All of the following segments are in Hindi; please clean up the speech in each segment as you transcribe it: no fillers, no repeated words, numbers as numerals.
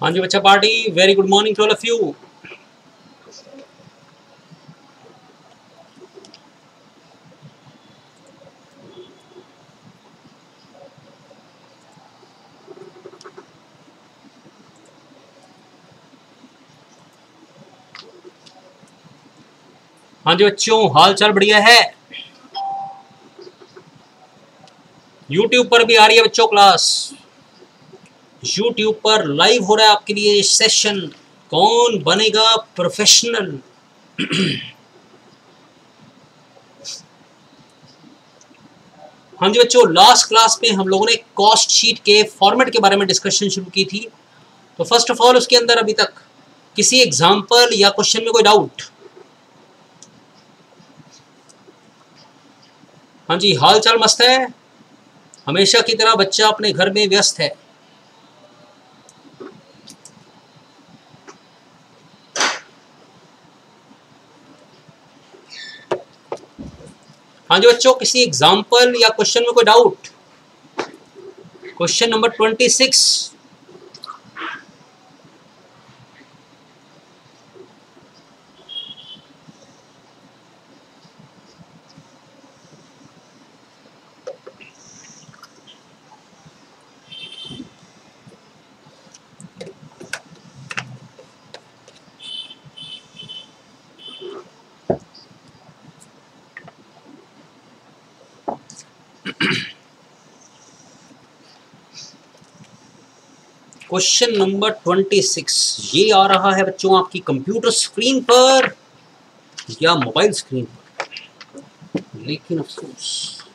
हाँ जी बच्चा party, very good morning to all of you. हाँ जी बच्चों, हाल चाल बढ़िया है। YouTube पर भी आ रही है बच्चों क्लास। YouTube पर लाइव हो रहा है आपके लिए सेशन, कौन बनेगा प्रोफेशनल। हाँ जी बच्चों, लास्ट क्लास में हम लोगों ने कॉस्ट शीट के फॉर्मेट के बारे में डिस्कशन शुरू की थी। तो फर्स्ट ऑफ ऑल उसके अंदर अभी तक किसी एग्जाम्पल या क्वेश्चन में कोई डाउट? हाँ जी, हाल चाल मस्त है। हमेशा की तरह बच्चा अपने घर में व्यस्त है। हाँ जी बच्चों, किसी एग्जाम्पल या क्वेश्चन में कोई doubt? Question number 26। Question number 26 ये आ रहा है बच्चों आपकी कंप्यूटर स्क्रीन पर या मोबाइल स्क्रीन पर, लेकिन अफसोस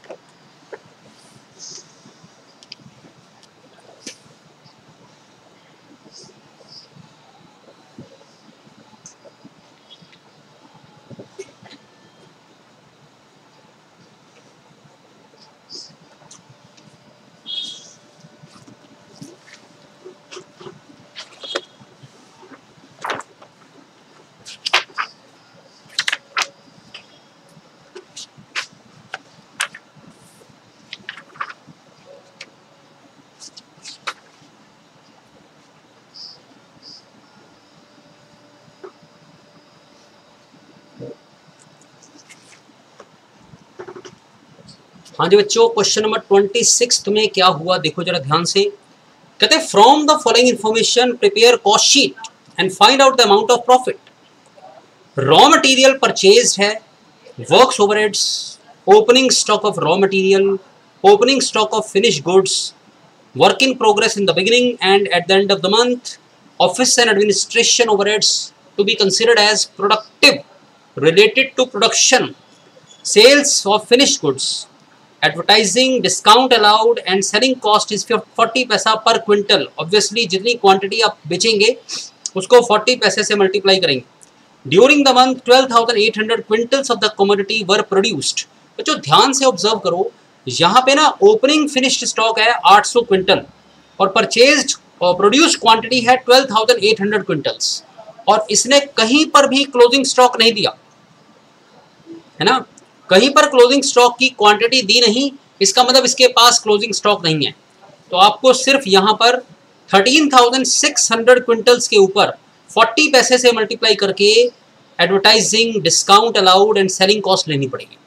हाँ जी बच्चों, क्वेश्चन नंबर 26 में क्या हुआ देखो जरा ध्यान से। कहते हैं from the following information prepare cost sheet and find out the amount of profit. Raw material purchased है, works overheads, opening stock of raw material, opening stock of finish goods, work in progress in the beginning and at the end of the month, office and administration overheads to be considered as productive related to production, sales of finished goods, advertising, discount allowed and selling cost is 40 पैसा पर क्विंटल। ऑब्वियसली जितनी क्वांटिटी आप बेचेंगे उसको 40 पैसे से मल्टीप्लाई करेंगे। During the month 12,800 quintals of the commodity were produced. बच्चों ध्यान से ऑब्जर्व करो, यहाँ पे ना ओपनिंग फिनिश्ड स्टॉक है 800 क्विंटल और परचेज्ड और प्रोड्यूस्ड क्वांटिटी है 12,800 क्विंटल्स, और इसने कहीं पर भी क्लोजिंग स्टॉक नहीं दिया है ना, कहीं पर क्लोजिंग स्टॉक की क्वांटिटी दी नहीं। इसका मतलब इसके पास क्लोजिंग स्टॉक नहीं है। तो आपको सिर्फ यहाँ पर 13,600 क्विंटल्स के ऊपर 40 पैसे से मल्टीप्लाई करके advertising, discount allowed and selling cost लेनी पड़ेगी।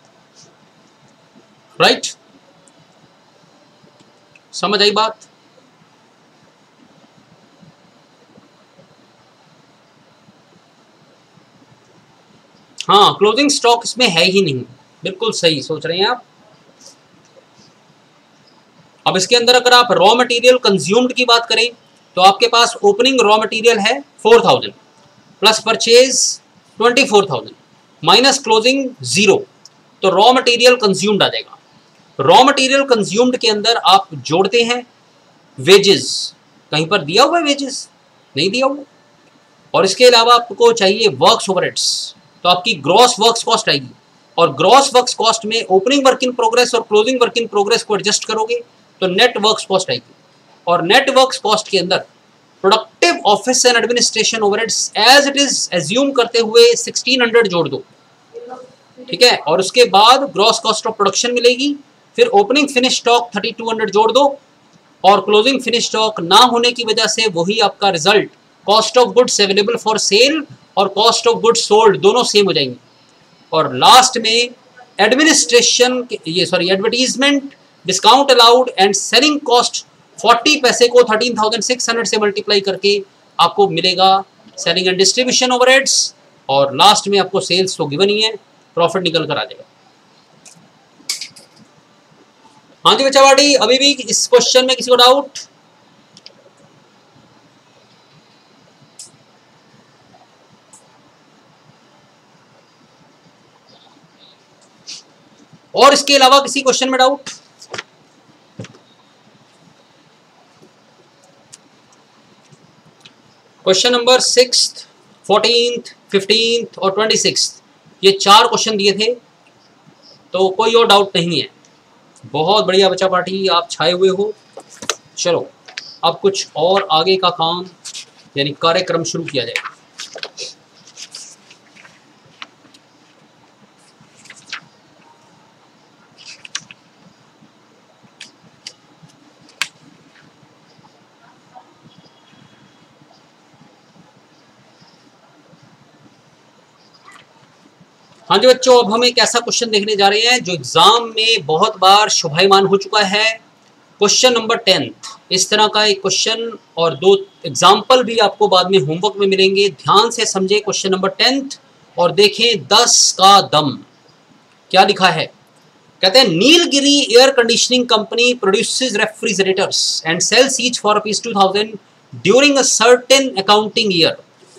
राइट, समझ आई बात? हाँ, क्लोजिंग स्टॉक इसमें है ही नहीं। बिल्कुल सही सोच रहे हैं आप। अब इसके अंदर अगर आप रॉ मटेरियल कंज्यूम्ड की बात करें तो आपके पास ओपनिंग रॉ मटेरियल है 4,000 प्लस परचेज 24,000 माइनस क्लोजिंग 0, तो रॉ मटेरियल कंज्यूम्ड आ जाएगा। रॉ मटेरियल कंज्यूम्ड के अंदर आप जोड़ते हैं वेजेस, कहीं पर दिया हुआ है वेजेस? नहीं दिया हुआ। और इसके अलावा आपको चाहिए वर्क्स ओवरहेड्स, तो आपकी ग्रॉस वर्क्स कॉस्ट आएगी, और ग्रॉस वर्क्स कॉस्ट में ओपनिंग वर्क इन प्रोग्रेस और क्लोजिंग वर्क इन प्रोग्रेस को एडजस्ट करोगे तो नेट वर्क्स कॉस्ट आएगी। और नेट वर्क्स कॉस्ट के अंदर productive office and administration overheads as it is assume करते हुए 1600 जोड़ दो, ठीक है। और उसके बाद ग्रॉस कॉस्ट ऑफ प्रोडक्शन मिलेगी, फिर ओपनिंग फिनिश स्टॉक 3200 जोड़ दो, और क्लोजिंग फिनिश स्टॉक ना होने की वजह से वही आपका result cost of goods available for sale और कॉस्ट ऑफ गुड्स सोल्ड दोनों सेम हो जाएंगे। और लास्ट में administration advertisement, discount allowed and selling cost 40 पैसे को 13,600 से मल्टीप्लाई करके आपको मिलेगा सेलिंग एंड डिस्ट्रीब्यूशन ओवरहेड्स, और लास्ट में आपको सेल्स तो गिवन ही है, प्रॉफिट निकल कर आ जाएगा। हाँ जी बच्चा वाटी, अभी भी इस क्वेश्चन में किसी को डाउट? और इसके अलावा किसी क्वेश्चन में doubt? Question number 6th, 14th, 15th और 26th, ये 4 क्वेश्चन दिए थे, तो कोई और डाउट नहीं है। बहुत बढ़िया बच्चा पार्टी, आप छाए हुए हो। चलो अब कुछ और आगे का काम यानी कार्यक्रम शुरू किया जाए। हाँ जी बच्चों, अब हम एक ऐसा क्वेश्चन देखने जा रहे हैं जो एग्जाम में बहुत बार शोभायमान हो चुका है। क्वेश्चन नंबर 10th, इस तरह का एक क्वेश्चन और 2 एग्जाम्पल भी आपको बाद में होमवर्क में मिलेंगे। ध्यान से समझे क्वेश्चन नंबर 10th और देखें 10 का दम क्या लिखा है। कहते हैं Nilgiri air conditioning company produces refrigerators and sells each for ₹2000 during a certain accounting year.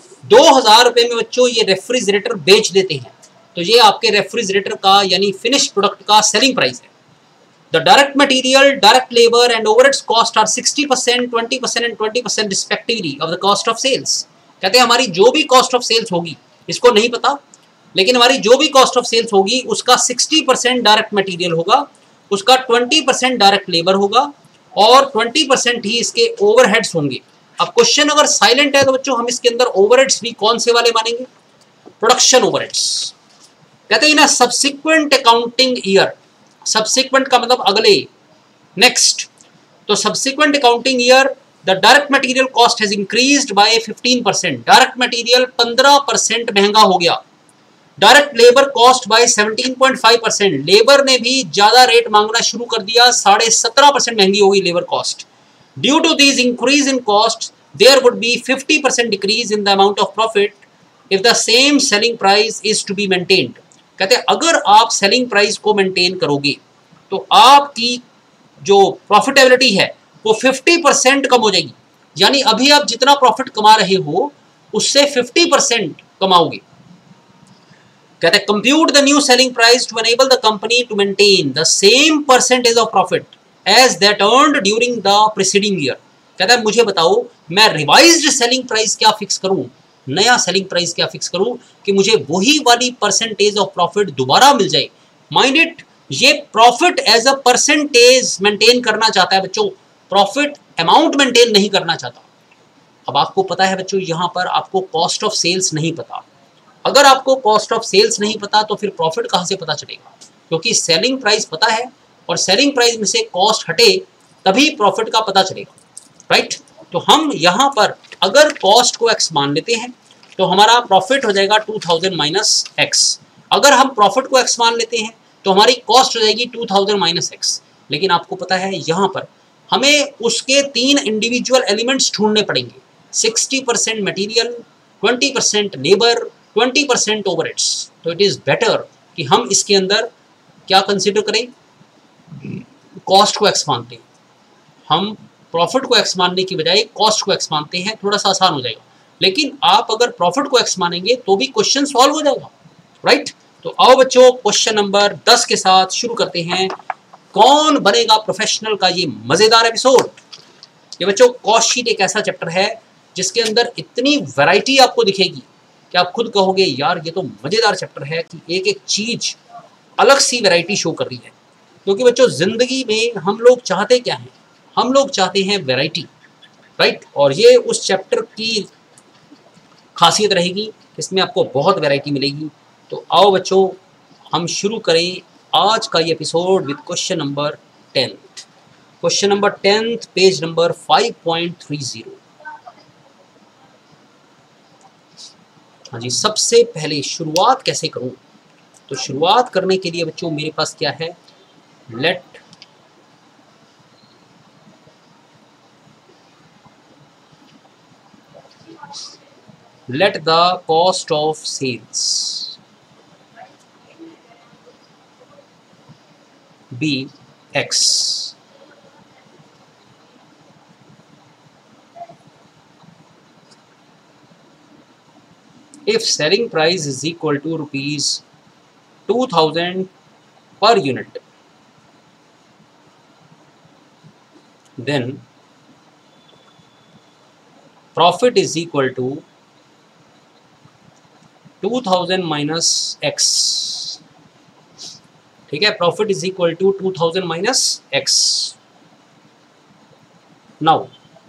2000 रुपये में बच्चों ये रेफ्रिजरेटर बेच देते हैं, तो ये आपके रेफ्रिजरेटर का यानी फिनिश प्रोडक्ट का सेलिंग प्राइस है। The direct material, direct labour and overheads cost are 60%, 20% एंड 20% respectively of the cost of sales. कहते हैं हमारी जो भी कॉस्ट ऑफ सेल्स होगी, इसको नहीं पता, लेकिन हमारी जो भी कॉस्ट ऑफ सेल्स होगी उसका 60% डायरेक्ट मटेरियल होगा, उसका 20% डायरेक्ट लेबर होगा और 20% ही इसके ओवरहेड्स होंगे। अब क्वेश्चन अगर साइलेंट है तो बच्चों हम इसके अंदर ओवरहेड्स भी कौन से वाले मानेंगे? Production overheads. कहते हैं ना सब्सिक्वेंट अकाउंटिंग ईयर, सब्सिक्वेंट का मतलब अगले, नेक्स्ट, तो subsequent accounting year the direct material cost has increased by 15%, direct material 15% महंगा हो गया। Direct labour cost by 17.5%, labour ने भी ज्यादा रेट मांगना शुरू कर दिया, 17.5% महंगी हो गई labour cost. Due to this increase in cost there would be 50% decrease in the amount of profit if the same selling price is to be maintained. कहते हैं अगर आप सेलिंग प्राइस को मेंटेन करोगे तो आपकी जो प्रॉफिटेबिलिटी है वो 50% कम हो जाएगी, यानी अभी आप जितना प्रॉफिट कमा रहे हो उससे 50% कमाओगे। कहते हैं compute the new selling price to enable the company to maintain the same percentage of profit as that earned during the preceding year. कहता है मुझे बताओ मैं रिवाइज्ड सेलिंग प्राइस क्या फिक्स करूं, नया सेलिंग प्राइस क्या फिक्स करूं कि मुझे वही वाली परसेंटेज ऑफ प्रॉफिट दोबारा मिल जाए। माइंड इट, ये profit as a percentage maintain करना चाहता है बच्चों, प्रॉफिट अमाउंट मेंटेन नहीं करना चाहता। अब आपको पता है बच्चों यहां पर आपको कॉस्ट ऑफ सेल्स नहीं पता। अगर आपको कॉस्ट ऑफ सेल्स नहीं पता तो फिर प्रॉफिट कहां से पता चलेगा, क्योंकि सेलिंग प्राइस पता है और सेलिंग प्राइस में से कॉस्ट हटे तभी प्रॉफिट का पता चलेगा, राइट। तो हम यहां पर अगर कॉस्ट को x मान लेते हैं तो हमारा प्रॉफिट हो जाएगा 2000 माइनस x। अगर हम प्रॉफिट को x मान लेते हैं तो हमारी कॉस्ट हो जाएगी 2000 माइनस x। लेकिन आपको पता है यहां पर हमें उसके 3 इंडिविजुअल एलिमेंट्स ढूंढने पड़ेंगे, 60% मटेरियल, 20% लेबर, 20% ओवरहेड्स। तो इट इज बेटर कि हम इसके अंदर क्या कंसिडर करें, कॉस्ट को x मानते हैं। हम प्रॉफिट को x मानने की बजाय कॉस्ट को x मानते हैं, थोड़ा सा आसान हो जाएगा। लेकिन आप अगर प्रॉफिट को x मानेंगे तो भी क्वेश्चन सॉल्व हो जाएगा, राइट। तो आओ बच्चों क्वेश्चन नंबर 10 के साथ शुरू करते हैं, कौन बनेगा प्रोफेशनल का ये मजेदार एपिसोड। ये बच्चों कॉस्ट शीट एक ऐसा चैप्टर है जिसके अंदर इतनी वैरायटी आपको दिखेगी कि आप खुद कहोगे यार ये तो मजेदार चैप्टर है कि एक एक चीज अलग सी वैरायटी शो कर रही है। क्योंकि बच्चों जिंदगी में हम लोग चाहते क्या हैं, हम लोग चाहते हैं वैरायटी, राइट। और ये उस चैप्टर की खासियत रहेगी, इसमें आपको बहुत वैरायटी मिलेगी। तो आओ बच्चों हम शुरू करें आज का ये episode with question number 10। Question number 10 page number 5.30। हाँ जी, सबसे पहले शुरुआत कैसे करूं? तो शुरुआत करने के लिए बच्चों मेरे पास क्या है, let the cost of sales be X. If selling price is equal to rupees 2000 per unit, then profit is equal to 2000 minus X. ठीक है, profit is equal to 2000 minus X. Now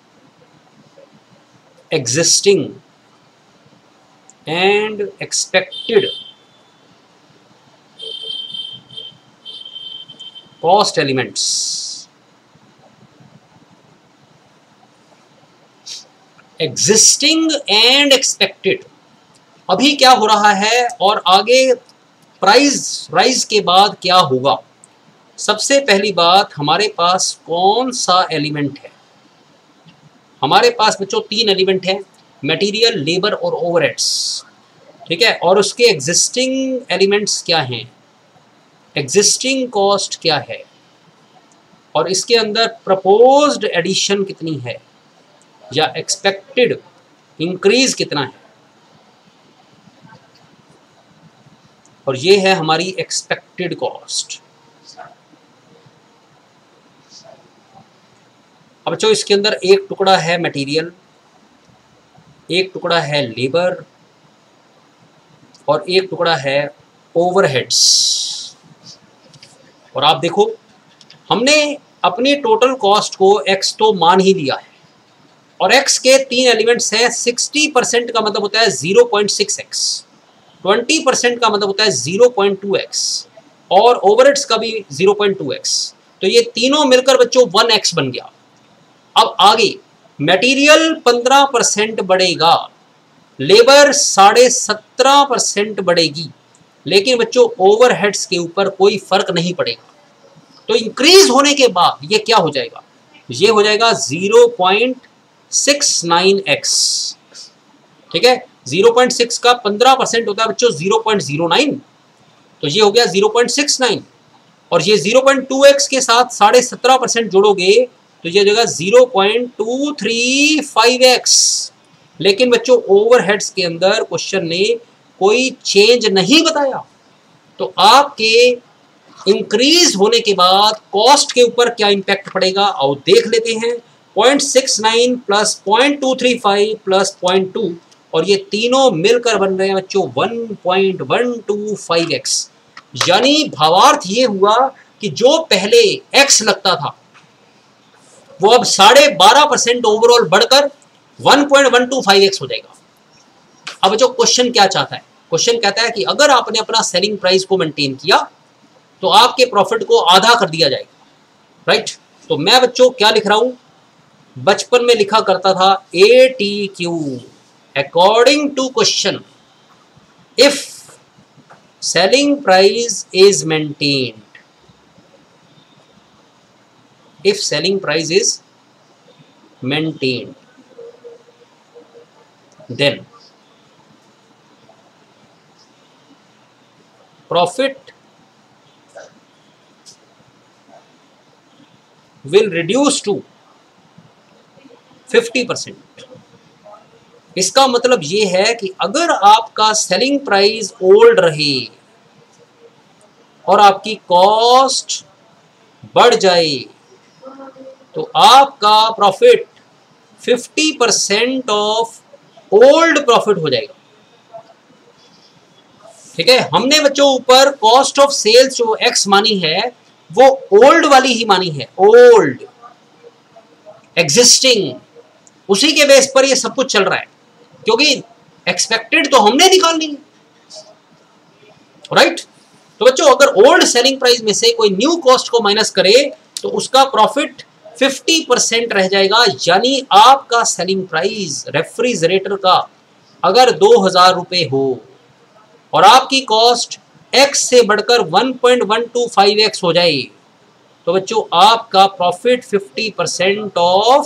existing and expected cost elements, existing and expected, अभी क्या हो रहा है और आगे प्राइस राइज के बाद क्या होगा। सबसे पहली बात, हमारे पास कौन सा एलिमेंट है? हमारे पास बच्चों 3 एलिमेंट हैं, मटेरियल, लेबर और ओवरहेड्स। ठीक है, और उसके एग्जिस्टिंग एलिमेंट्स क्या हैं, एग्जिस्टिंग कॉस्ट क्या है, और इसके अंदर प्रपोज्ड एडिशन कितनी है या एक्सपेक्टेड इंक्रीज कितना है, और ये है हमारी एक्सपेक्टेड कॉस्ट। अब बच्चों इसके अंदर एक टुकड़ा है मटेरियल, एक टुकड़ा है लेबर और एक टुकड़ा है ओवरहेड्स। और आप देखो, हमने अपनी टोटल कॉस्ट को x तो मान ही लिया है, और x के 3 एलिमेंट्स हैं। 60% का मतलब होता है 0.6x, 20% का मतलब होता है 0.2x, और ओवरहेड्स का भी 0.2x। तो ये तीनों मिलकर बच्चों 1x बन गया। अब आगे मटेरियल 15% बढ़ेगा, लेबर 17.5% बढ़ेगी, लेकिन बच्चों ओवरहेड्स के ऊपर कोई फर्क नहीं पड़ेगा। तो इंक्रीज होने के बाद ये क्या हो जाएगा, ये हो जाएगा 0.69x। ठीक है, 0.6 का 15% होता है बच्चों 0.09, तो ये हो गया 0.69, और ये 0.2x के साथ 17.5% जोड़ोगे तो ये हो जाएगा 0.235x। लेकिन बच्चों ओवरहेड्स के अंदर क्वेश्चन ने कोई चेंज नहीं बताया, तो आपके इंक्रीज होने के बाद कॉस्ट के ऊपर क्या इंपैक्ट पड़ेगा और देख लेते हैं। 0.69 प्लस 0.235 प्लस 0.2, और ये तीनों मिलकर बन रहे हैं बच्चों 1.125x। यानी भावार्थ ये हुआ कि जो पहले x लगता था वो अब 12.5% ओवरऑल बढ़कर 1.125x हो जाएगा। अब जो क्वेश्चन क्या चाहता है, क्वेश्चन कहता है कि अगर आपने अपना सेलिंग प्राइस को मेंटेन किया तो आपके प्रॉफिट को आधा कर दिया जाएगा, राइट। तो मैं बच्चों क्या लिख रहा हूं, बचपन में लिखा करता था ATQ, according to question, if selling price is maintained, if selling price is maintained, then profit will reduce to 50%। इसका मतलब ये है कि अगर आपका सेलिंग प्राइस ओल्ड रहे और आपकी कॉस्ट बढ़ जाए तो आपका प्रॉफिट 50% ऑफ ओल्ड प्रॉफिट हो जाएगा। ठीक है, हमने बच्चों ऊपर कॉस्ट ऑफ सेल्स जो एक्स मानी है वो ओल्ड वाली ही मानी है, ओल्ड एग्जिस्टिंग, उसी के बेस पर ये सब कुछ चल रहा है, क्योंकि एक्सपेक्टेड तो हमने निकालनी है, राइट। तो बच्चों अगर ओल्ड सेलिंग प्राइस में से कोई न्यू कॉस्ट को माइनस करे तो उसका प्रॉफिट 50% रह जाएगा, यानी आपका सेलिंग प्राइस रेफ्रिजरेटर का अगर 2000 रुपए हो और आपकी कॉस्ट x से बढ़कर 1.125x हो जाए, तो बच्चों आपका प्रॉफिट 50%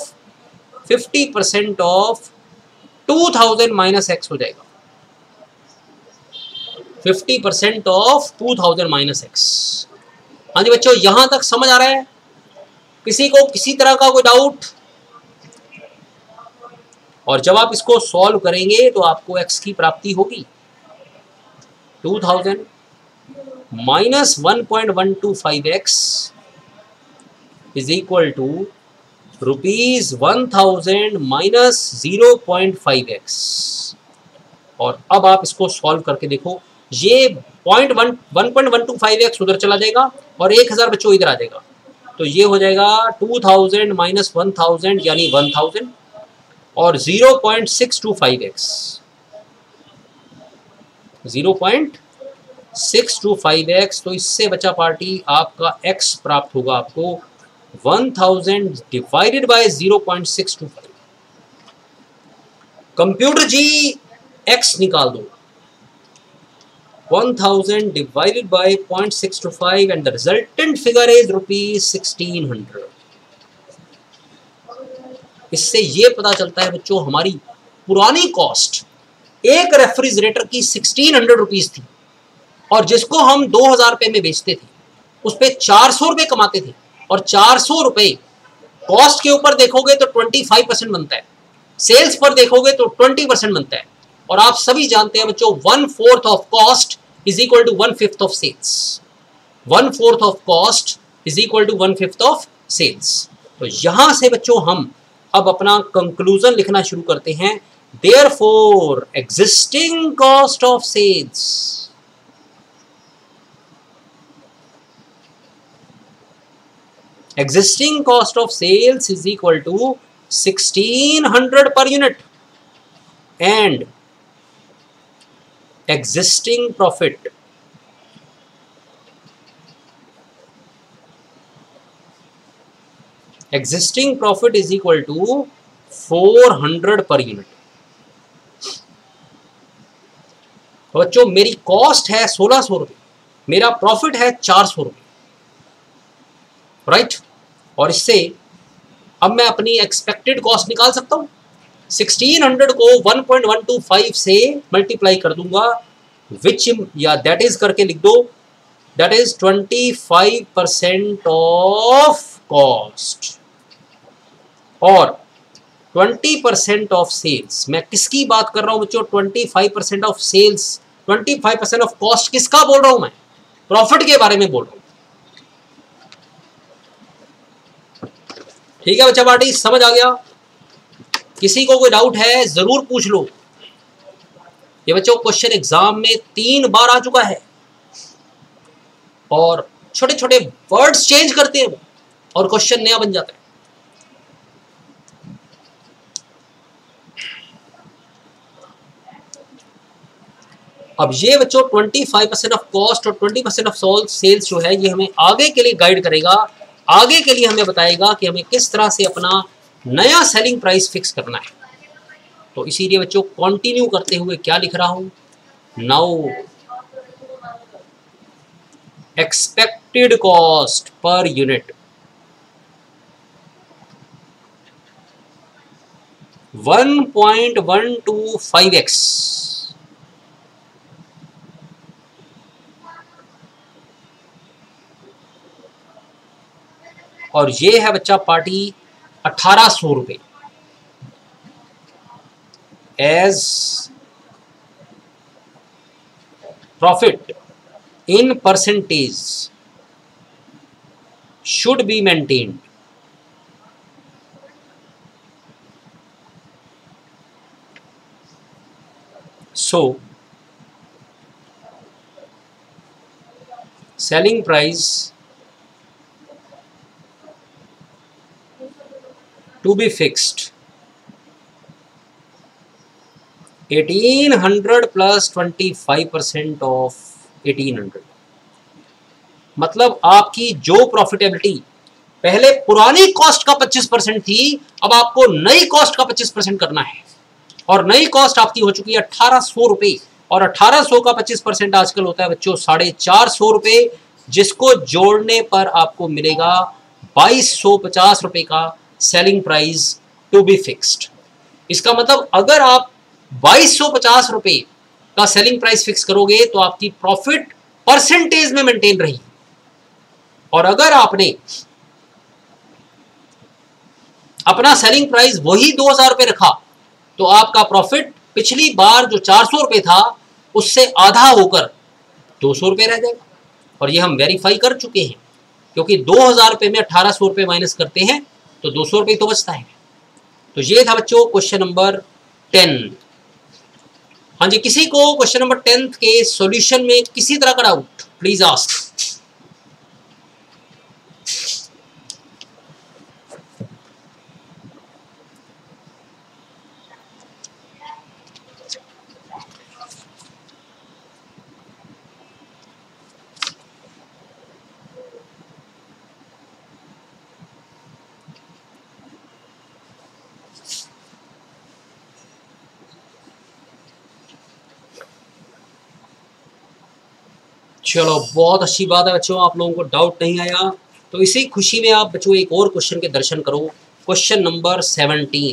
ऑफ 2000 माइनस x हो जाएगा। 50% ऑफ 2000 माइनस x। हाँ जी बच्चों, यहां तक समझ आ रहा है? किसी को किसी तरह का कोई डाउट? और जब आप इसको सॉल्व करेंगे तो आपको x की प्राप्ति होगी। 2000 minus 1.125x is equal to ₹1000 minus 0.5x। और अब आप इसको सॉल्व करके देखो, ये 1.125x उधर चला जाएगा और 1000 बच्चों इधर आ जाएगा, तो ये हो जाएगा 2000 माइनस 1000 यानी 1000 और 0.625x 0.625x। तो इससे बचा पार्टी आपका x प्राप्त होगा आपको 1000 डिवाइडेड बाय 0.625। कंप्यूटर जी x निकाल दो। 1000 divided by 0.625 and the resultant figure is ₹1600। इससे ये पता चलता है बच्चों, हमारी पुरानी कॉस्ट एक रेफ्रिजरेटर की 1600 रुपीज थी और जिसको हम 2000 रुपए में बेचते थे उस पर 400 रुपए कमाते थे, और 400 रुपए कॉस्ट के ऊपर देखोगे तो 25% बनता है, सेल्स पर देखोगे तो 20% बनता है। और आप सभी जानते हैं बच्चों, 1/4 of cost is equal to 1/5 of sales. 1/4 of cost is equal to 1/5 of sales. तो यहां से बच्चों हम अब अपना कंक्लूजन लिखना शुरू करते हैं। Therefore existing cost of sales is equal to 1600 per unit and existing profit is equal to 400 per unit। तो बच्चों मेरी कॉस्ट है 1600 रुपये, मेरा प्रॉफिट है 400 रुपये, राइट। और इससे अब मैं अपनी एक्सपेक्टेड कॉस्ट निकाल सकता हूं। 1600 को 1.125 से मल्टीप्लाई कर दूंगा, विच या दैट इज करके लिख दो, दैट इज 25% ऑफ कॉस्ट और 20% ऑफ सेल्स। मैं किसकी बात कर रहा हूं बच्चों? 25% ऑफ सेल्स, 25% ऑफ कॉस्ट किसका बोल रहा हूं मैं? प्रॉफिट के बारे में बोल रहा हूं। ठीक है बच्चा पार्टी, समझ आ गया? किसी को कोई डाउट है जरूर पूछ लो। ये बच्चों क्वेश्चन एग्जाम में 3 बार आ चुका है और छोटे छोटे वर्ड्स चेंज करते हैं और क्वेश्चन नया बन जाता है। अब ये बच्चों 25% ऑफ कॉस्ट और 20% ऑफ सेल्स जो है ये हमें आगे के लिए गाइड करेगा, आगे के लिए हमें बताएगा कि हमें किस तरह से अपना नया सेलिंग प्राइस फिक्स करना है। तो इसीलिए बच्चों कंटिन्यू करते हुए क्या लिख रहा हूं, now expected cost per unit 1.125x और ये है बच्चा पार्टी 1800 रुपये as profit in percentage should be maintained. So selling price to be fixed 1800 plus 25% of 1800। मतलब आपकी जो प्रॉफिटेबिलिटी पहले पुरानी कॉस्ट का 25% थी, अब आपको नई कॉस्ट का 25% करना है, और नई कॉस्ट आपकी हो चुकी है 1800 रुपए, और 1800 का 25% आजकल होता है बच्चों 450 रुपए, जिसको जोड़ने पर आपको मिलेगा 2250 रुपए का selling price to be fixed. इसका मतलब अगर आप 2250 रुपए का सेलिंग प्राइस फिक्स करोगे तो आपकी प्रॉफिट परसेंटेज में मेंटेन रही, और अगर आपने अपना सेलिंग प्राइस वही 2000 रुपए रखा तो आपका प्रॉफिट पिछली बार जो 400 रुपए था उससे आधा होकर 200 रुपए रह जाएगा, और ये हम वेरीफाई कर चुके हैं, क्योंकि 2000 रुपए में 1800 रुपए माइनस करते हैं तो 200 रुपए तो बचता है। तो ये था बच्चों क्वेश्चन नंबर 10। हाँ जी, किसी को क्वेश्चन नंबर 10 के सॉल्यूशन में किसी तरह का डाउट प्लीज आस्क। चलो, बहुत अच्छी बात है बच्चों, आप लोगों को डाउट नहीं आया। तो इसी खुशी में आप बच्चों एक और क्वेश्चन के दर्शन करो, क्वेश्चन नंबर 17।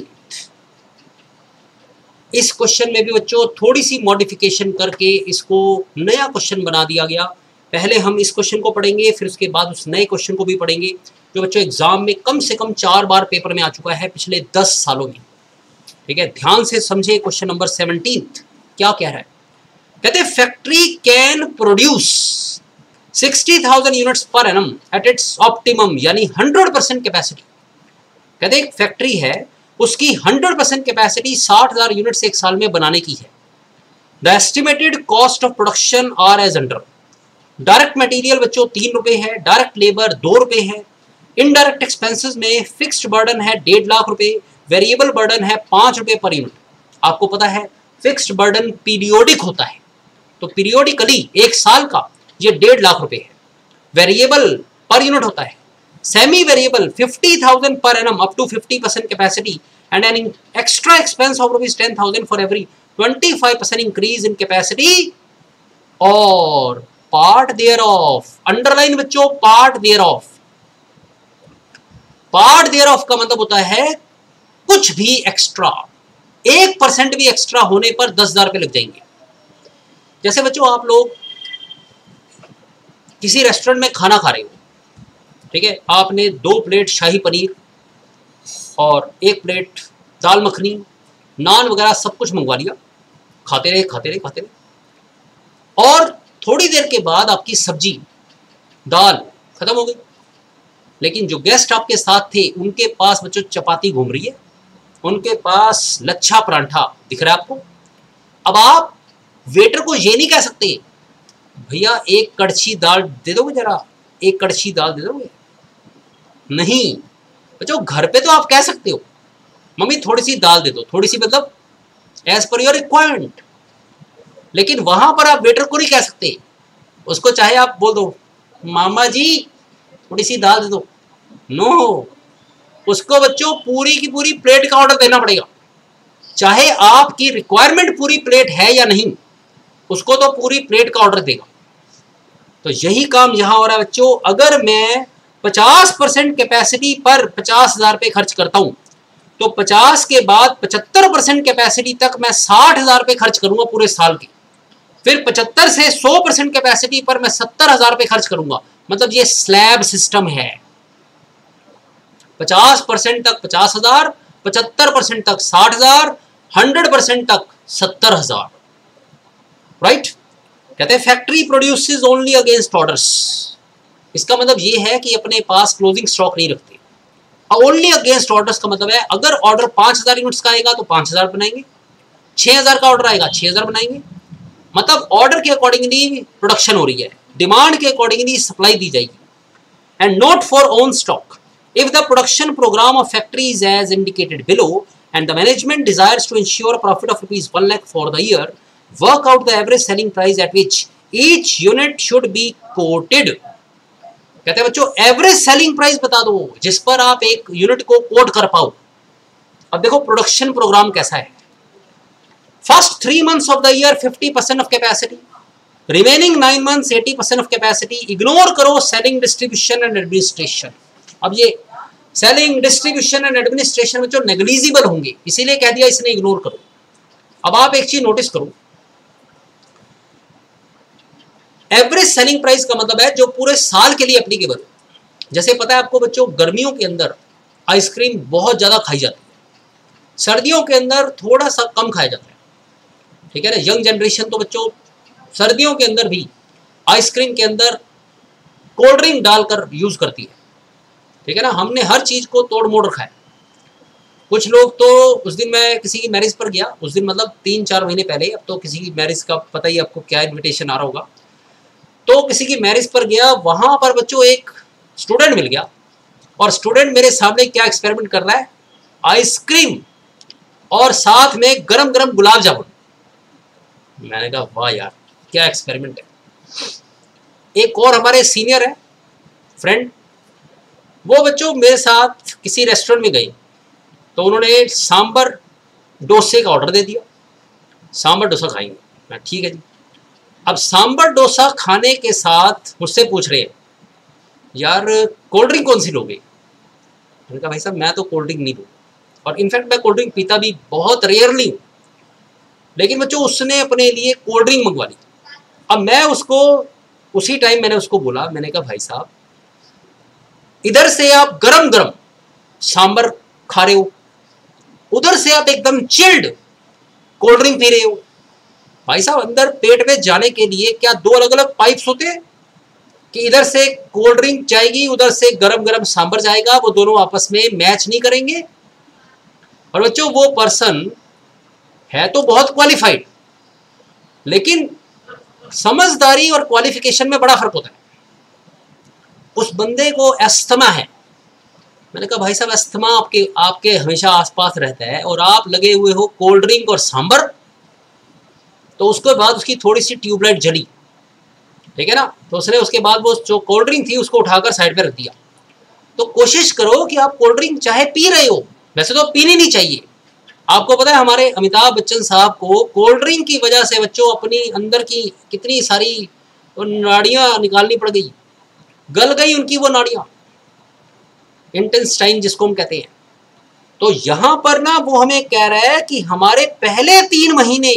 इस क्वेश्चन में भी बच्चों थोड़ी सी मॉडिफिकेशन करके इसको नया क्वेश्चन बना दिया गया। पहले हम इस क्वेश्चन को पढ़ेंगे, फिर उसके बाद उस नए क्वेश्चन को भी पढ़ेंगे, जो बच्चों एग्जाम में कम से कम 4 बार पेपर में आ चुका है पिछले 10 सालों में। ठीक है, ध्यान से समझे क्वेश्चन नंबर 17 क्या कह रहा है। कहते हैं factory can produce 60,000 units per annum at its optimum, यानी 100% कैपेसिटी। कहते हैं एक फैक्ट्री है, उसकी 100% कैपेसिटी 60,000 यूनिट्स एक साल में बनाने की है। The estimated cost of production are as under. Direct material बच्चों 3 रुपए है, डायरेक्ट लेबर 2 रुपए है, इनडायरेक्ट एक्सपेंसेस में फिक्स्ड बर्डन है 1.5 लाख रुपए, वेरिएबल बर्डन है 5 रुपए पर यूनिट। आपको पता है फिक्स्ड बर्डन पीरियोडिक होता है, तो पीरियोडिकली एक साल का ये 1.5 लाख रुपए है। वेरिएबल पर यूनिट होता है, semi variable 50,000 per annum up to 50% capacity and an extra expense of ₹10,000 for every 25% increase in capacity और पार्ट देयर ऑफ। अंडरलाइन बच्चों part thereof. Part thereof का मतलब होता है कुछ भी एक्स्ट्रा, 1% भी एक्स्ट्रा होने पर 10,000 रुपए लग जाएंगे। जैसे बच्चों आप लोग किसी रेस्टोरेंट में खाना खा रहे हो, ठीक है, आपने 2 प्लेट शाही पनीर और 1 प्लेट दाल मखनी, नान वगैरह सब कुछ मंगवा लिया, खाते रहे खाते रहे खाते रहे, और थोड़ी देर के बाद आपकी सब्जी दाल खत्म हो गई। लेकिन जो गेस्ट आपके साथ थे उनके पास बच्चों चपाती घूम रही है, उनके पास लच्छा परांठा दिख रहा है आपको। अब आप वेटर को ये नहीं कह सकते भैया 1 कड़छी दाल दे दोगे, जरा 1 कड़छी दाल दे दोगे। नहीं बच्चों, घर पे तो आप कह सकते हो मम्मी थोड़ी सी दाल दे दो, थोड़ी सी मतलब एज पर योर रिक्वायरमेंट, लेकिन वहां पर आप वेटर को नहीं कह सकते। उसको चाहे आप बोल दो मामा जी थोड़ी सी दाल दे दो, नो, उसको बच्चों पूरी की पूरी प्लेट का ऑर्डर देना पड़ेगा। चाहे आपकी रिक्वायरमेंट पूरी प्लेट है या नहीं, उसको तो पूरी प्लेट का ऑर्डर देगा। तो यही काम यहां हो रहा है बच्चों। अगर मैं 50% कैपेसिटी पर 50,000 रुपए खर्च करता हूं, तो 50 के बाद 75% कैपेसिटी तक मैं 60,000 रुपए खर्च करूंगा पूरे साल के। फिर 75 से 100% कैपेसिटी पर मैं 70,000 रुपए खर्च करूंगा। मतलब ये स्लैब सिस्टम है। 50% तक 50,000, 75% तक 60,000, 100% तक 70,000। राइट। कहते हैं factory produces only against orders. इसका मतलब ये है कि अपने पास क्लोजिंग स्टॉक नहीं रखते। ओनली अगेंस्ट ऑर्डर्स का मतलब है अगर ऑर्डर 5,000 यूनिट्स का आएगा तो 5,000 बनाएंगे, 6,000 का ऑर्डर आएगा 6,000 बनाएंगे। मतलब ऑर्डर के अकॉर्डिंगली प्रोडक्शन हो रही है, डिमांड के अकॉर्डिंगली सप्लाई दी जाएगी, and not for own stock. If the production programme of factory is as indicated below and the management desires to ensure profit of ₹1 lakh for the year, work out the average selling price at which each unit should be quoted. कहते हैं बच्चों एवरेज सेलिंग प्राइस बता दो जिस पर आप एक यूनिट को कोट कर पाओ। अब देखो प्रोडक्शन प्रोग्राम कैसा है। First 3 months of the year 50% of capacity, remaining 9 months 80% of capacity. Ignore करो सेलिंग, डिस्ट्रीब्यूशन एंड एडमिनिस्ट्रेशन। अब ये सेलिंग, डिस्ट्रीब्यूशन एंड एडमिनिस्ट्रेशन में जो नेग्लिजिबल होंगे, इसीलिए कह दिया इसने इग्नोर करो। अब आप एक चीज नोटिस करो, एवरेज सेलिंग प्राइस का मतलब है जो पूरे साल के लिए एप्लीकेबल। जैसे पता है आपको बच्चों, गर्मियों के अंदर आइसक्रीम बहुत ज्यादा खाई जाती है, सर्दियों के अंदर थोड़ा सा कम खाया जाता है, ठीक है ना। यंग जनरेशन तो बच्चों सर्दियों के अंदर भी आइसक्रीम के अंदर कोल्ड ड्रिंक डालकर यूज करती है, ठीक है ना। हमने हर चीज को तोड़ मोड़ रखा है। कुछ लोग तो, उस दिन मैं किसी की मैरिज पर गया, उस दिन मतलब 3-4 महीने पहले, अब तो किसी की मैरिज का पता ही आपको क्या इन्विटेशन आ रहा होगा। तो किसी की मैरिज पर गया, वहां पर बच्चों एक स्टूडेंट मिल गया और स्टूडेंट मेरे सामने क्या एक्सपेरिमेंट कर रहा है, आइसक्रीम और साथ में गरम गरम गुलाब जामुन। मैंने कहा वाह यार क्या एक्सपेरिमेंट है। एक और हमारे सीनियर है फ्रेंड, वो बच्चों मेरे साथ किसी रेस्टोरेंट में गए, तो उन्होंने सांबर डोसे का ऑर्डर दे दिया, सांबर डोसा खाएंगे। मैं ठीक है जी। अब सांबर डोसा खाने के साथ मुझसे पूछ रहे हैं यार कोल्ड ड्रिंक कौन सी लोगे। मैंने कहा भाई साहब मैं तो कोल्ड ड्रिंक नहीं लूँ, और इनफैक्ट मैं कोल्ड ड्रिंक पीता भी बहुत रेयरली हूँ। लेकिन बच्चों उसने अपने लिए कोल्ड ड्रिंक मंगवा ली। अब मैं उसको उसी टाइम मैंने उसको बोला, मैंने कहा भाई साहब इधर से आप गरम गरम सांबर खा रहे हो, उधर से आप एकदम चिल्ड कोल्ड ड्रिंक पी रहे हो। भाई साहब अंदर पेट में जाने के लिए क्या 2 अलग अलग पाइप्स होते हैं कि इधर से कोल्ड ड्रिंक जाएगी, उधर से गरम गरम सांबर जाएगा, वो दोनों आपस में मैच नहीं करेंगे। और बच्चों वो पर्सन है तो बहुत क्वालिफाइड, लेकिन समझदारी और क्वालिफिकेशन में बड़ा फर्क होता है। उस बंदे को अस्थमा है। मैंने कहा भाई साहब अस्थमा आपके हमेशा आसपास रहता है और आप लगे हुए हो कोल्ड ड्रिंक और सांबर। तो उसके बाद उसकी थोड़ी सी ट्यूबलाइट जली, ठीक है ना। तो उसने उसके बाद वो जो कोल्ड ड्रिंक थी उसको उठाकर साइड पे रख दिया। तो कोशिश करो कि आप कोल्ड ड्रिंक चाहे पी रहे हो, वैसे तो पीनी नहीं चाहिए। आपको पता है हमारे अमिताभ बच्चन साहब को कोल्ड ड्रिंक की वजह से बच्चों अपनी अंदर की कितनी सारी नाड़ियां निकालनी पड़ गई, गल गई उनकी वो नाड़ियां, इंटेस्टाइन जिसको हम कहते हैं। तो यहां पर ना वो हमें कह रहा है कि हमारे पहले 3 महीने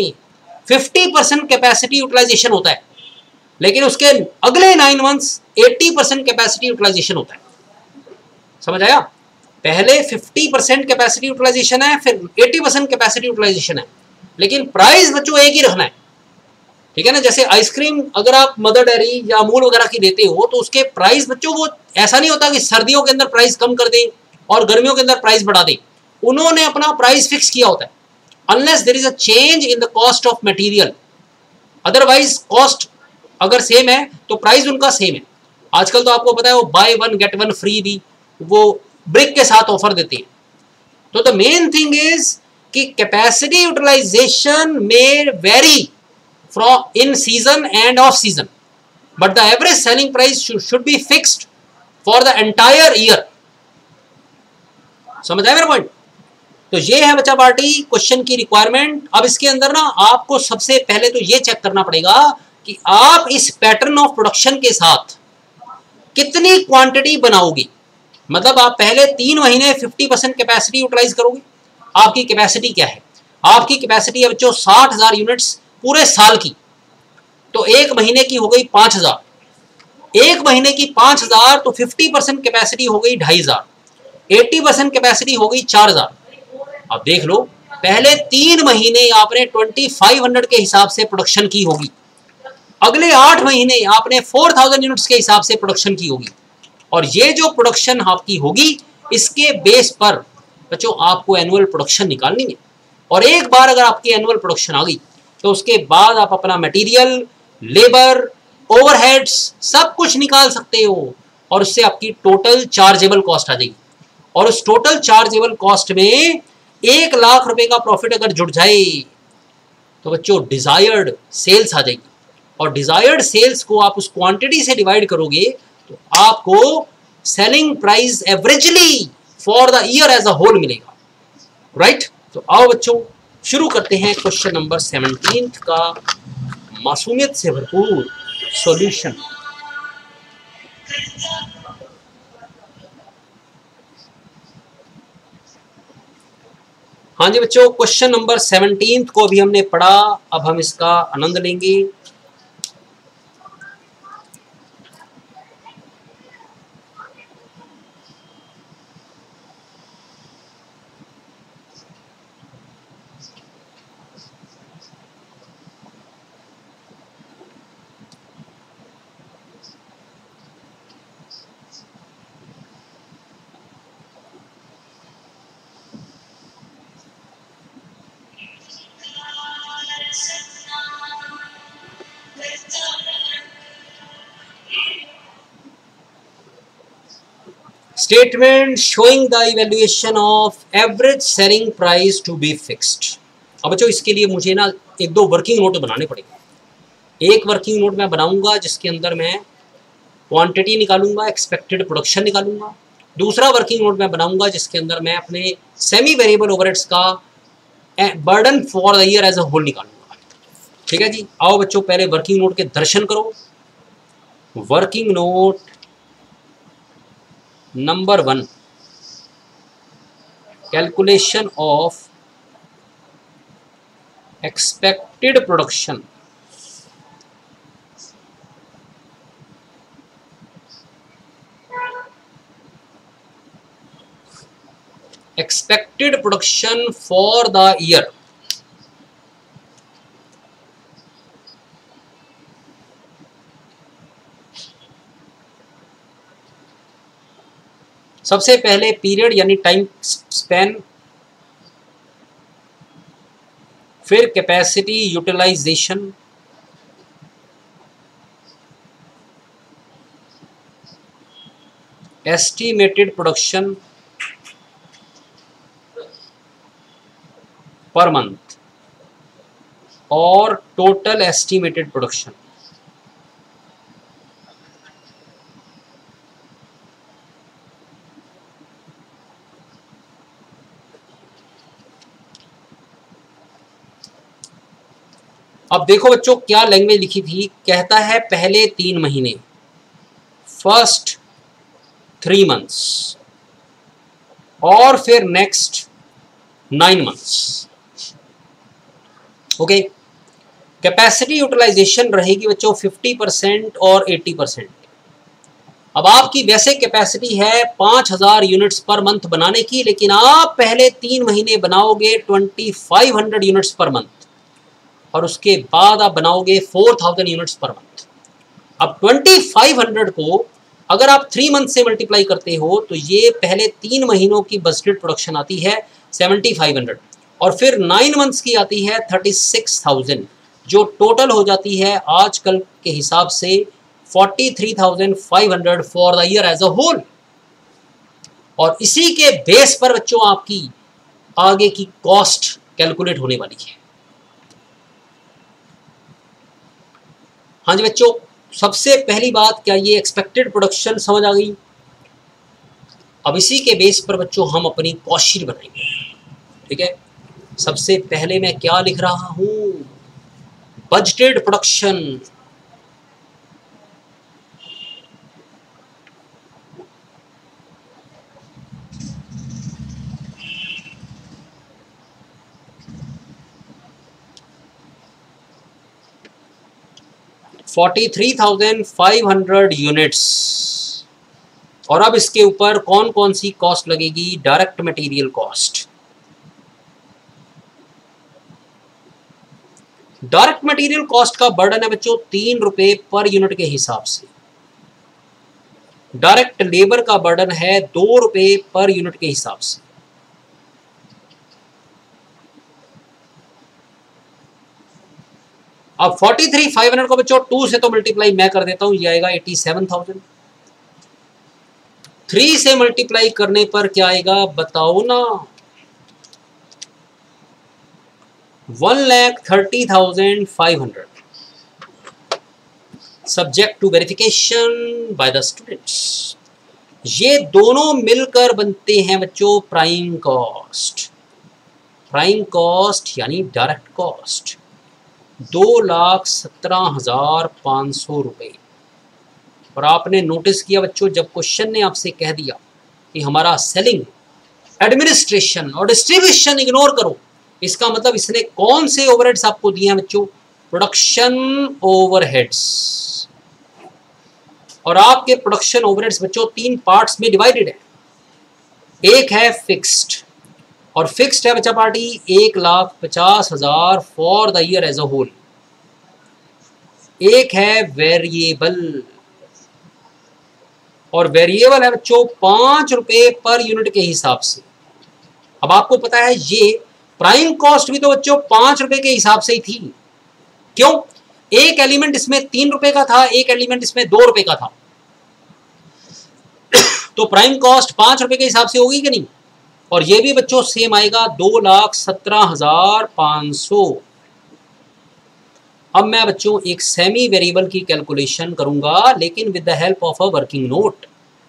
50% कैपेसिटी यूटिलाइजेशन होता है, लेकिन उसके अगले 9 months 80% कैपेसिटी यूटिलाइजेशन होता है। समझ आया? पहले 50% कैपेसिटी यूटिलाइजेशन है, फिर 80% कैपेसिटी यूटिलाइजेशन है, लेकिन प्राइस बच्चों एक ही रखना है, ठीक है ना। जैसे आइसक्रीम अगर आप मदर डेयरी या अमूल वगैरह की लेते हो तो उसके प्राइस बच्चों वो ऐसा नहीं होता कि सर्दियों के अंदर प्राइस कम कर दें और गर्मियों के अंदर प्राइस बढ़ा दें। उन्होंने अपना प्राइस फिक्स किया होता है, unless there is a change in the cost of material. Otherwise cost अगर सेम है तो प्राइस उनका सेम है। आजकल तो आपको पता है वो बाय 1 गेट 1 फ्री भी वो ब्रिक के साथ ऑफर देते हैं। तो द मेन थिंग इज कि कैपेसिटी यूटिलाइजेशन में vary from in season and off season, but the average selling price should be fixed for the entire year. समझ आया मेरा पॉइंट? तो ये है बच्चा पार्टी क्वेश्चन की रिक्वायरमेंट। अब इसके अंदर ना आपको सबसे पहले तो ये चेक करना पड़ेगा कि आप इस पैटर्न ऑफ प्रोडक्शन के साथ कितनी क्वांटिटी बनाओगे। मतलब आप पहले 3 महीने 50% कैपेसिटी यूटिलाइज करोगे। आपकी कैपेसिटी क्या है? आपकी कैपेसिटी है बच्चों 60,000 यूनिट्स पूरे साल की, तो 1 महीने की हो गई 5,000। 1 महीने की 5,000 तो 50% कैपेसिटी हो गई 2,500, 80% कैपेसिटी हो गई 4,000। अब देख लो पहले 3 महीने आपने 2500 के हिसाब से प्रोडक्शन की होगी, अगले 8 महीने आपने 4000 यूनिट्स के हिसाब से प्रोडक्शन की होगी, और ये जो प्रोडक्शन आपकी होगी इसके बेस पर बच्चों आपको एनुअल प्रोडक्शन निकालनी है। और एक बार अगर आपकी एनुअल प्रोडक्शन आ गई तो उसके बाद आप अपना मटेरियल, लेबर, ओवरहेड्स सब कुछ निकाल सकते हो, और उससे आपकी टोटल चार्जेबल कॉस्ट आ जाएगी। और उस टोटल चार्जेबल कॉस्ट में 1 लाख रुपए का प्रॉफिट अगर जुड़ जाए तो बच्चों डिजायर्ड सेल्स आ जाएगी, और डिजायर्ड सेल्स को आप उस क्वांटिटी से डिवाइड करोगे तो आपको selling price averagely for the year as a whole मिलेगा, राइट। तो आओ बच्चों शुरू करते हैं क्वेश्चन नंबर 17 का मासूमियत से भरपूर सॉल्यूशन। हाँ जी बच्चों, क्वेश्चन नंबर 17 को अभी हमने पढ़ा, अब हम इसका आनंद लेंगे। Statement showing the evaluation of average selling price to be fixed. अब बच्चों इसके लिए मुझे ना एक दो वर्किंग नोट बनाने पड़ेंगे। एक वर्किंग नोट मैं बनाऊंगा जिसके अंदर मैं क्वांटिटी निकालूंगा, एक्सपेक्टेड प्रोडक्शन निकालूंगा। दूसरा वर्किंग नोट मैं बनाऊंगा जिसके अंदर मैं अपने सेमी वेरिएबल ओवरहेड्स का burden for the year as a whole निकालूंगा। ठीक है जी, आओ बच्चों पहले वर्किंग नोट के दर्शन करो। Working note number 1, calculation of expected production. Expected production for the year. सबसे पहले पीरियड यानी टाइम स्पैन, फिर capacity utilisation, estimated production per month और टोटल एस्टिमेटेड प्रोडक्शन। अब देखो बच्चों क्या लैंग्वेज लिखी थी, कहता है पहले 3 महीने, फर्स्ट 3 मंथ्स और फिर next 9 months. Okay, capacity utilisation रहेगी बच्चों 50% और 80%। अब आपकी वैसे कैपेसिटी है 5000 यूनिट्स पर मंथ बनाने की, लेकिन आप पहले 3 महीने बनाओगे 2500 यूनिट्स पर मंथ और उसके बाद आप बनाओगे 4000 यूनिट्स पर मंथ। अब 2500 को अगर आप 3 मंथ से मल्टीप्लाई करते हो तो ये पहले 3 महीनों की बजटेड प्रोडक्शन आती है 7500 और फिर 9 मंथ्स की आती है 36000, जो टोटल हो जाती है आजकल के हिसाब से 43500 for the year as a whole. और इसी के बेस पर बच्चों आपकी आगे की कॉस्ट कैलकुलेट होने वाली है। हाँ जी बच्चों, सबसे पहली बात क्या ये एक्सपेक्टेड प्रोडक्शन समझ आ गई। अब इसी के बेस पर बच्चों हम अपनी कॉस्ट शीट बनाएंगे। ठीक है, सबसे पहले मैं क्या लिख रहा हूं, बजटेड प्रोडक्शन। $43,500 यूनिट्स। और अब इसके ऊपर कौन कौन सी कॉस्ट लगेगी, direct material cost. Direct material cost का बर्डन है बच्चों 3 रुपए पर यूनिट के हिसाब से। डायरेक्ट लेबर का बर्डन है 2 रुपए पर यूनिट के हिसाब से। अब 43,500 को बच्चों 2 से तो मल्टीप्लाई मैं कर देता हूं, ये आएगा 87,000। 3 से मल्टीप्लाई करने पर क्या आएगा बताओ ना, 1,30,500। Subject to verification by the students. ये दोनों मिलकर बनते हैं बच्चों प्राइम कॉस्ट। प्राइम कॉस्ट यानी डायरेक्ट कॉस्ट 2,17,500 रुपये। और आपने नोटिस किया बच्चों, जब क्वेश्चन ने आपसे कह दिया कि हमारा सेलिंग, एडमिनिस्ट्रेशन और डिस्ट्रीब्यूशन इग्नोर करो, इसका मतलब इसने कौन से ओवरहेड्स आपको दिए हैं बच्चों? Production overheads. और आपके प्रोडक्शन ओवरहेड्स बच्चों 3 पार्ट्स में डिवाइडेड है। एक है फिक्स्ड, और फिक्स्ड है बच्चा party 1,50,000 for the year as a whole. एक है वेरिएबल, और वेरिएबल है बच्चों 5 रुपए पर यूनिट के हिसाब से। अब आपको पता है ये प्राइम कॉस्ट भी तो बच्चों 5 रुपए के हिसाब से ही थी। क्यों? एक एलिमेंट इसमें 3 रुपए का था, एक एलिमेंट इसमें 2 रुपए का था। तो प्राइम कॉस्ट 5 रुपए के हिसाब से होगी कि नहीं? और ये भी बच्चों सेम आएगा 2,17,500। अब मैं बच्चों एक सेमी वेरिएबल की कैलकुलेशन करूंगा, लेकिन with the help of a working note.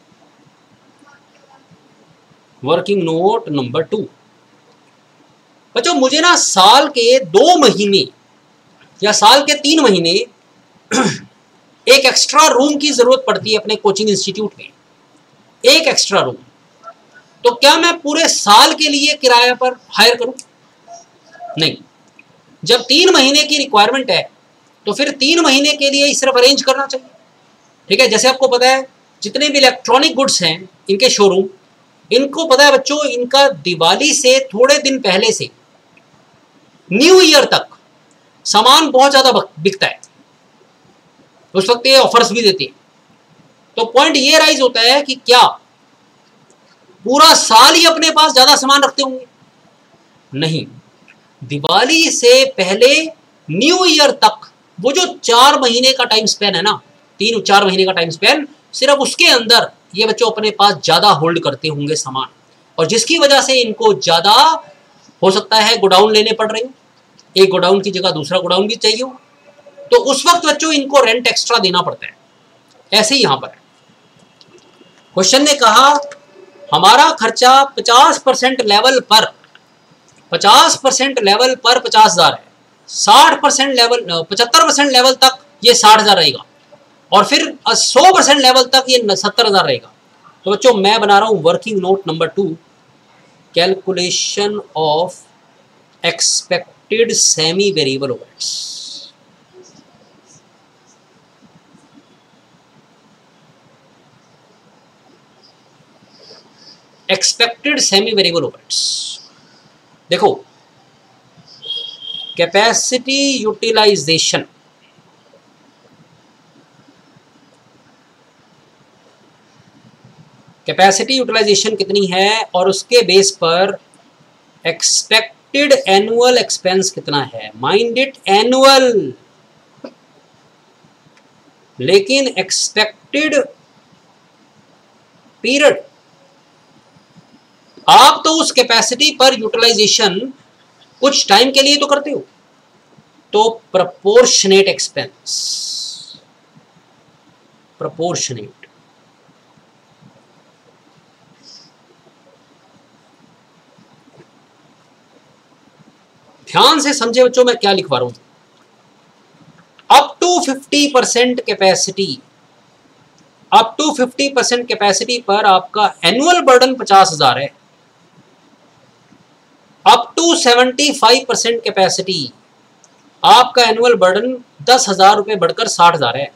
Working note number 2। बच्चों मुझे ना साल के 2 महीने या साल के 3 महीने एक एक्स्ट्रा रूम की जरूरत पड़ती है अपने कोचिंग इंस्टीट्यूट में, एक एक्स्ट्रा रूम। तो क्या मैं पूरे साल के लिए किराया पर हायर करूं? नहीं। जब 3 महीने की रिक्वायरमेंट है तो फिर 3 महीने के लिए ही सिर्फ अरेंज करना चाहिए। ठीक है, जैसे आपको पता है जितने भी इलेक्ट्रॉनिक गुड्स हैं इनके शोरूम, इनको पता है बच्चों इनका दिवाली से थोड़े दिन पहले से न्यू ईयर तक सामान बहुत ज्यादा बिकता है। उस वक्त ये ऑफर्स भी देते हैं। तो पॉइंट ये राइज होता है कि क्या पूरा साल ही अपने पास ज्यादा सामान रखते होंगे? नहीं। दिवाली से पहले न्यू ईयर तक वो जो 4 महीने का टाइम स्पेन है ना, 3-4 महीने का टाइम स्पेन, सिर्फ उसके अंदर ये बच्चों अपने पास ज्यादा होल्ड करते होंगे सामान, और जिसकी वजह से इनको ज्यादा हो सकता है गोडाउन लेने पड़ रहे हो। एक गोडाउन की जगह दूसरा गोडाउन भी चाहिए हो, तो उस वक्त बच्चों इनको रेंट एक्स्ट्रा देना पड़ता है। ऐसे ही यहां पर क्वेश्चन ने कहा हमारा खर्चा 50% लेवल पर 50% लेवल पर 50,000 है, 60% लेवल 75% लेवल तक ये 60,000 रहेगा, और फिर 100% लेवल तक ये 70,000 रहेगा। तो बच्चों मैं बना रहा हूं working note number 2, calculation of expected semi variable overheads. Expected semi variable overheads. देखो कैपेसिटी यूटिलाइजेशन, कैपेसिटी यूटिलाइजेशन कितनी है और उसके बेस पर एक्सपेक्टेड एनुअल एक्सपेंस कितना है। माइंड इट एनुअल, लेकिन एक्सपेक्टेड पीरियड, आप तो उस कैपेसिटी पर यूटिलाइजेशन कुछ टाइम के लिए तो करते हो। तो प्रोपोर्शनेट एक्सपेंस, प्रोपोर्शनेट, ध्यान से समझे बच्चों मैं क्या लिखवा रहा हूं। Up to 50% capacity, up to 50% capacity पर आपका एनुअल बर्डन 50,000 है। अप टू 75% कैपेसिटी आपका एनुअल बर्डन 10,000 रुपए बढ़कर 60,000 है।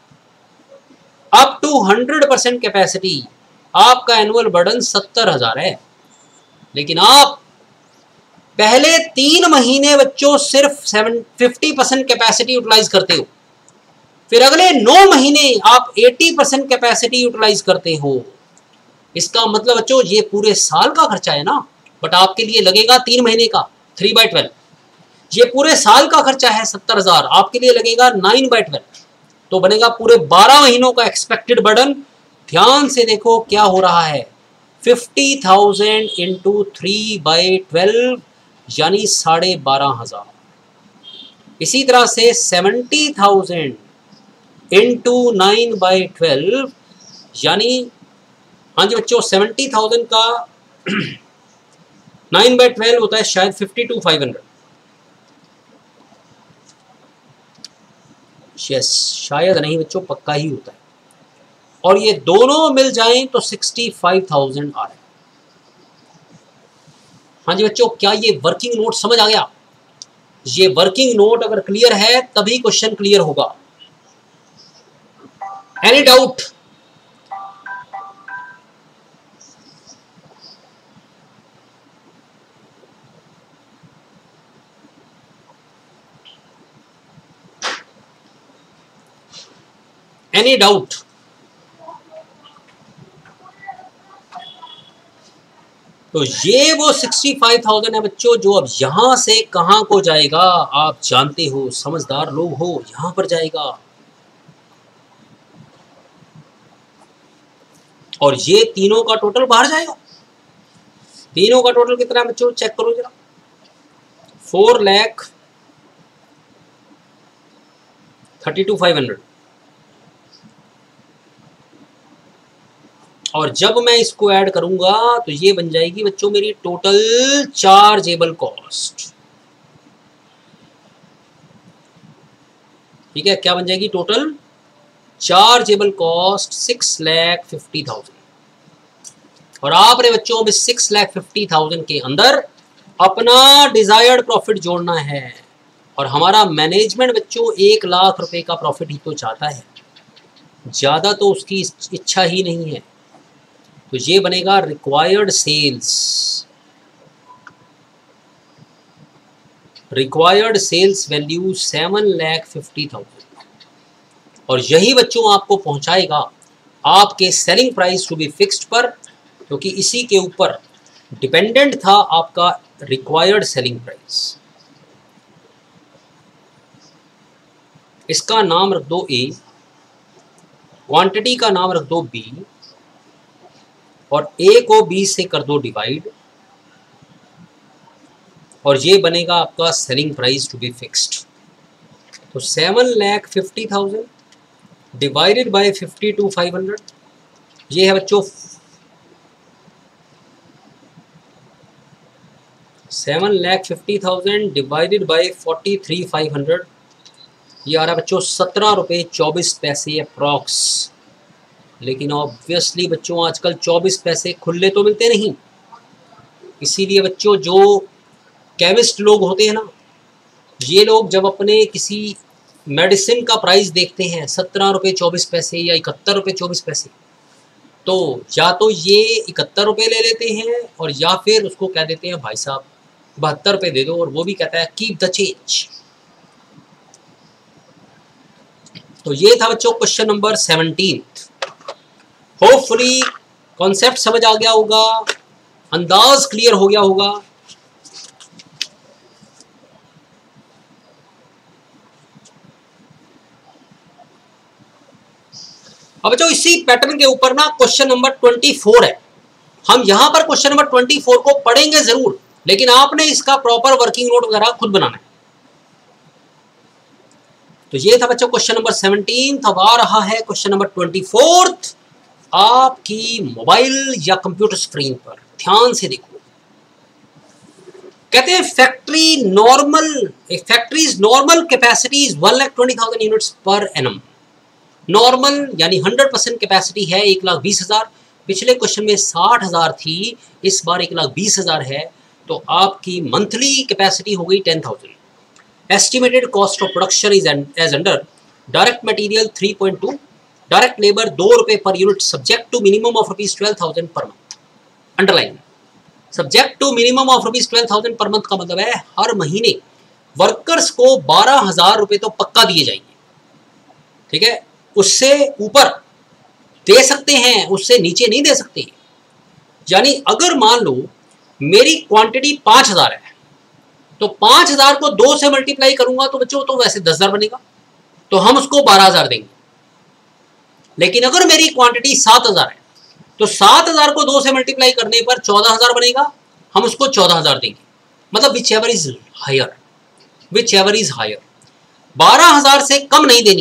अप टू 100% कैपेसिटी आपका एनुअल बर्डन 70,000 है। लेकिन आप पहले 3 महीने बच्चों सिर्फ 50% कैपेसिटी यूटिलाइज करते हो, फिर अगले 9 महीने आप 80% कैपेसिटी यूटिलाइज करते हो। इसका मतलब बच्चों ये पूरे साल का खर्चा है ना, बट आपके लिए लगेगा 3 महीने का 3/12। ये पूरे साल का खर्चा है 70,000, आपके लिए लगेगा 9/12। तो बनेगा पूरे 12 महीनों का एक्सपेक्टेड बर्डन। ध्यान से देखो क्या हो रहा है, 50,000 इंटू 3/12 यानी 12,500। इसी तरह से 70,000 इंटू 9/12, यानी हाँ जी बच्चों 70,000 का 9/12 होता है शायद 52,500। यस, शायद नहीं बच्चों, पक्का ही होता है। और ये दोनों मिल जाएं तो 65,000 आ रहा है। हाँ जी बच्चों, क्या ये वर्किंग नोट समझ आ गया? ये वर्किंग नोट अगर क्लियर है तभी क्वेश्चन क्लियर होगा। Any doubt? Any doubt? तो ये वो 65,000 है बच्चों, जो अब यहां से कहां को जाएगा आप जानते हो, समझदार लोग हो, यहां पर जाएगा। और ये तीनों का टोटल बाहर जाएगा। तीनों का टोटल कितना है बच्चों, चेक करो जरा। 4,32,500। और जब मैं इसको ऐड करूंगा तो ये बन जाएगी बच्चों मेरी टोटल चार्जेबल कॉस्ट। ठीक है, क्या बन जाएगी टोटल चार्जेबल कॉस्ट? 6,50,000। और आपने बच्चों अब 6,50,000 के अंदर अपना डिजायर्ड प्रॉफिट जोड़ना है। और हमारा मैनेजमेंट बच्चों 1,00,000 रुपए का प्रॉफिट ही तो चाहता है, ज्यादा तो उसकी इच्छा ही नहीं है। तो ये बनेगा required sales. Required sales value 7,50,000। और यही बच्चों आपको पहुंचाएगा आपके selling price to be fixed पर, क्योंकि इसी के ऊपर डिपेंडेंट था आपका रिक्वायर्ड सेलिंग प्राइस। इसका नाम रख दो ए, क्वांटिटी का नाम रख दो बी, और ए को बी से कर दो डिवाइड, और ये बनेगा आपका selling price to be fixed. तो 7,50,000 डिवाइडेड बाय 52,500, ये है बच्चों 7,50,000 डिवाइडेड बाय 43,500, ये आ रहा है बच्चों 17 रुपये 24 पैसे अप्रॉक्स। लेकिन ऑब्वियसली बच्चों आजकल 24 पैसे खुले तो मिलते नहीं, इसीलिए बच्चों जो केमिस्ट लोग होते हैं ना, ये लोग जब अपने किसी मेडिसिन का प्राइस देखते हैं 17 रुपये 24 पैसे या 71 रुपये 24 पैसे, तो या तो ये 71 रुपये ले लेते हैं और या फिर उसको कह देते हैं भाई साहब 72 रुपये दे दो, और वो भी कहता है कीप द चेंज। तो ये था बच्चों क्वेश्चन नंबर 17। होपफुली कॉन्सेप्ट समझ आ गया होगा, अंदाज क्लियर हो गया होगा। अब बच्चों इसी पैटर्न के ऊपर ना क्वेश्चन नंबर 24 है। हम यहां पर क्वेश्चन नंबर 24 को पढ़ेंगे जरूर, लेकिन आपने इसका प्रॉपर वर्किंग नोट वगैरह खुद बनाना है। तो ये था बच्चों क्वेश्चन नंबर 17। अब आ रहा है क्वेश्चन नंबर 24 आपकी मोबाइल या कंप्यूटर स्क्रीन पर। ध्यान से देखो, कहते हैं factory's normal capacity is 1,20,000 units per annum. Normal यानी 100% कैपेसिटी है 1,20,000। पिछले क्वेश्चन में 60,000 थी, इस बार 1,20,000 है, तो आपकी मंथली कैपेसिटी हो गई 10,000। Estimated cost of production is as under direct material 3.2, direct labour 2 रुपये per unit, subject to minimum of ₹12,000 per month. Underline, subject to minimum of ₹12,000 per month का मतलब है हर महीने वर्कर्स को 12,000 रुपये तो पक्का दिए जाएंगे। ठीक है, उससे ऊपर दे सकते हैं, उससे नीचे नहीं दे सकते। यानी अगर मान लो मेरी क्वांटिटी 5,000 है, तो 5,000 को 2 से मल्टीप्लाई करूंगा तो बच्चों तो वैसे 10,000 बनेगा, तो हम उसको 12,000 देंगे। लेकिन अगर मेरी क्वांटिटी 7,000 है, तो 7,000 को 2 से मल्टीप्लाई करने पर 14,000 बनेगा, हम उसको 14,000 देंगे। मतलब विच एवर इज हायर। 12,000 से कम नहीं देनी है,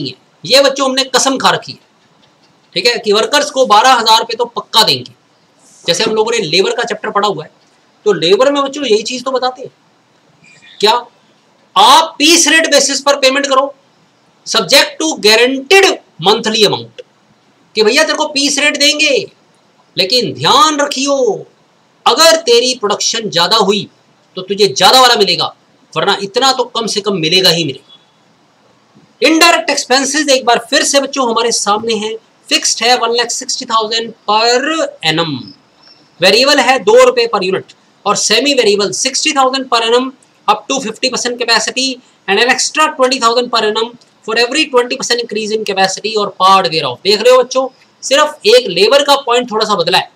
ये बच्चों हमने कसम खा रखी है, ठीक है, कि वर्कर्स को 12,000 रुपये तो पक्का देंगे। जैसे हम लोगों ने लेबर का चैप्टर पढ़ा हुआ है, तो लेबर में बच्चों यही चीज तो बताते हैं, क्या आप पीस रेट बेसिस पर पेमेंट करो subject to guaranteed monthly amount, कि भैया तेरे को पीस रेट देंगे, लेकिन ध्यान रखियो अगर तेरी प्रोडक्शन ज्यादा हुई तो तुझे ज्यादा वाला मिलेगा, वरना इतना तो कम से कम मिलेगा ही मिलेगा। इनडायरेक्ट एक्सपेंसेस एक बार फिर से बच्चों हमारे सामने है, फिक्स्ड है 1,60,000 पर एनम, वेरिएबल है 2 रुपए पर यूनिट, और semi variable 60,000 per annum up to 50% capacity and an extra 20,000 per annum for every 20% increase in capacity और पार्ट वेयर ऑफ। देख रहे हो बच्चों, सिर्फ एक लेबर का पॉइंट थोड़ा सा बदला है,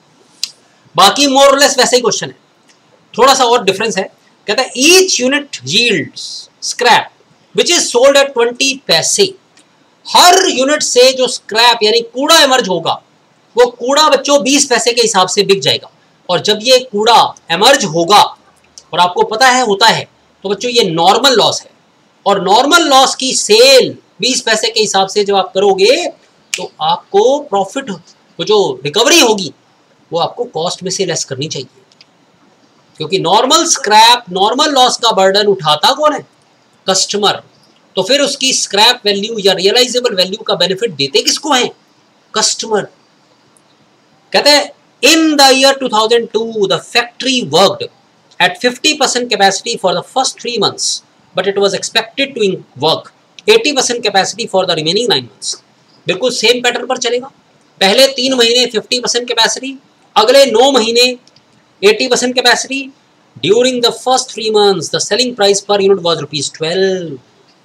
बाकी मोर और लेस वैसे ही क्वेश्चन है, थोड़ा सा और डिफरेंस है। कहता है each unit yields scrap which is sold at 20 पैसे। हर यूनिट से जो स्क्रैप यानी कूड़ा इमर्ज होगा, वो कूड़ा बच्चों 20 पैसे के हिसाब से बिक जाएगा। और जब ये कूड़ा इमर्ज होगा, और आपको पता है होता है, तो बच्चों ये नॉर्मल लॉस है, और नॉर्मल लॉस की सेल 20 पैसे के हिसाब से जब आप करोगे तो आपको प्रॉफिट, वो जो रिकवरी होगी वो आपको कॉस्ट में से लेस करनी चाहिए, क्योंकि नॉर्मल स्क्रैप, नॉर्मल लॉस का बर्डन उठाता कौन है? कस्टमर। तो फिर उसकी स्क्रैप वैल्यू या रियलाइजेबल वैल्यू का बेनिफिट देते किसको हैं? कस्टमर। कहते हैं in the year 2002 the factory worked at 50% capacity for the first 3 months, but it was expected to work 80% capacity for the remaining 9 months. बिल्कुल सेम पैटर्न पर चलेगा, पहले 3 महीने 50% कैपेसिटी, अगले 9 महीने 80% capacity. During the first 3 months the selling price per unit was ₹12।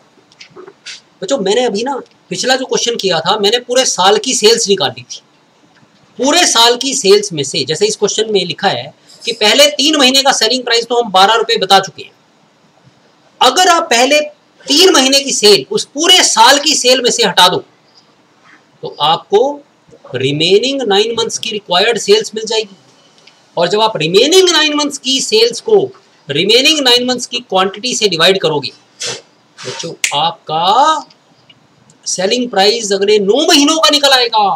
बच्चों मैंने अभी ना पिछला जो क्वेश्चन किया था, मैंने पूरे साल की सेल्स निकाली थी। पूरे साल की सेल्स में से, जैसे इस क्वेश्चन में लिखा है कि पहले 3 महीने का सेलिंग प्राइस तो हम 12 रुपए बता चुके हैं, अगर आप पहले 3 महीने की सेल उस पूरे साल की सेल में से हटा दो, तो आपको रिमेनिंग 9 मंथ्स की रिक्वायर्ड सेल्स मिल जाएगी। और जब आप रिमेनिंग 9 मंथ्स की सेल्स को रिमेनिंग 9 मंथ्स की क्वांटिटी से डिवाइड करोगे, बच्चों आपका सेलिंग प्राइस अगले 9 महीनों का निकल आएगा।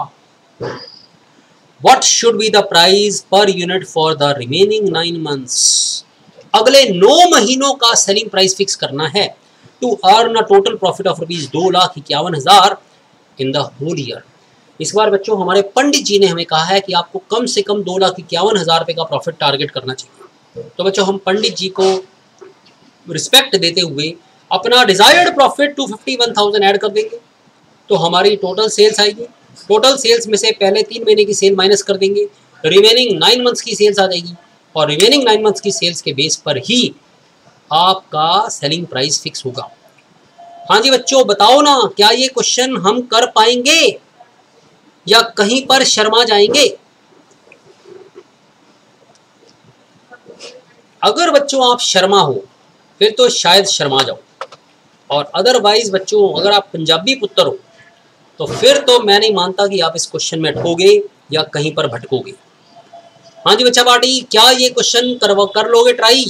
What should be the price per unit for the remaining 9 months? अगले 9 महीनों का सेलिंग प्राइस फिक्स करना है to earn a total profit of ₹2,51,000 in the whole year. इस बार बच्चों हमारे पंडित जी ने हमें कहा है कि आपको कम से कम 2,51,000 रुपये का प्रॉफिट टारगेट करना चाहिए। तो बच्चों हम पंडित जी को रिस्पेक्ट देते हुए अपना डिजायर्ड प्रॉफिट 251,000 ऐड कर देंगे, तो हमारी टोटल सेल्स आएगी। टोटल सेल्स में से पहले 3 महीने की सेल माइनस कर देंगे, रिमेनिंग 9 मंथ्स की सेल्स आ जाएगी, और रिमेनिंग 9 मंथ्स की सेल्स के बेस पर ही आपका सेलिंग प्राइस फिक्स होगा। हाँ जी बच्चों बताओ ना, क्या ये क्वेश्चन हम कर पाएंगे या कहीं पर शर्मा जाएंगे? अगर बच्चों आप शर्मा हो फिर तो शायद शर्मा जाओ, और अदरवाइज बच्चों अगर आप पंजाबी पुत्र हो तो फिर तो मैं नहीं मानता कि आप इस क्वेश्चन में अटकोगे या कहीं पर भटकोगे। हाँ जी बच्चा पार्टी, क्या ये क्वेश्चन कर लोगे ट्राई?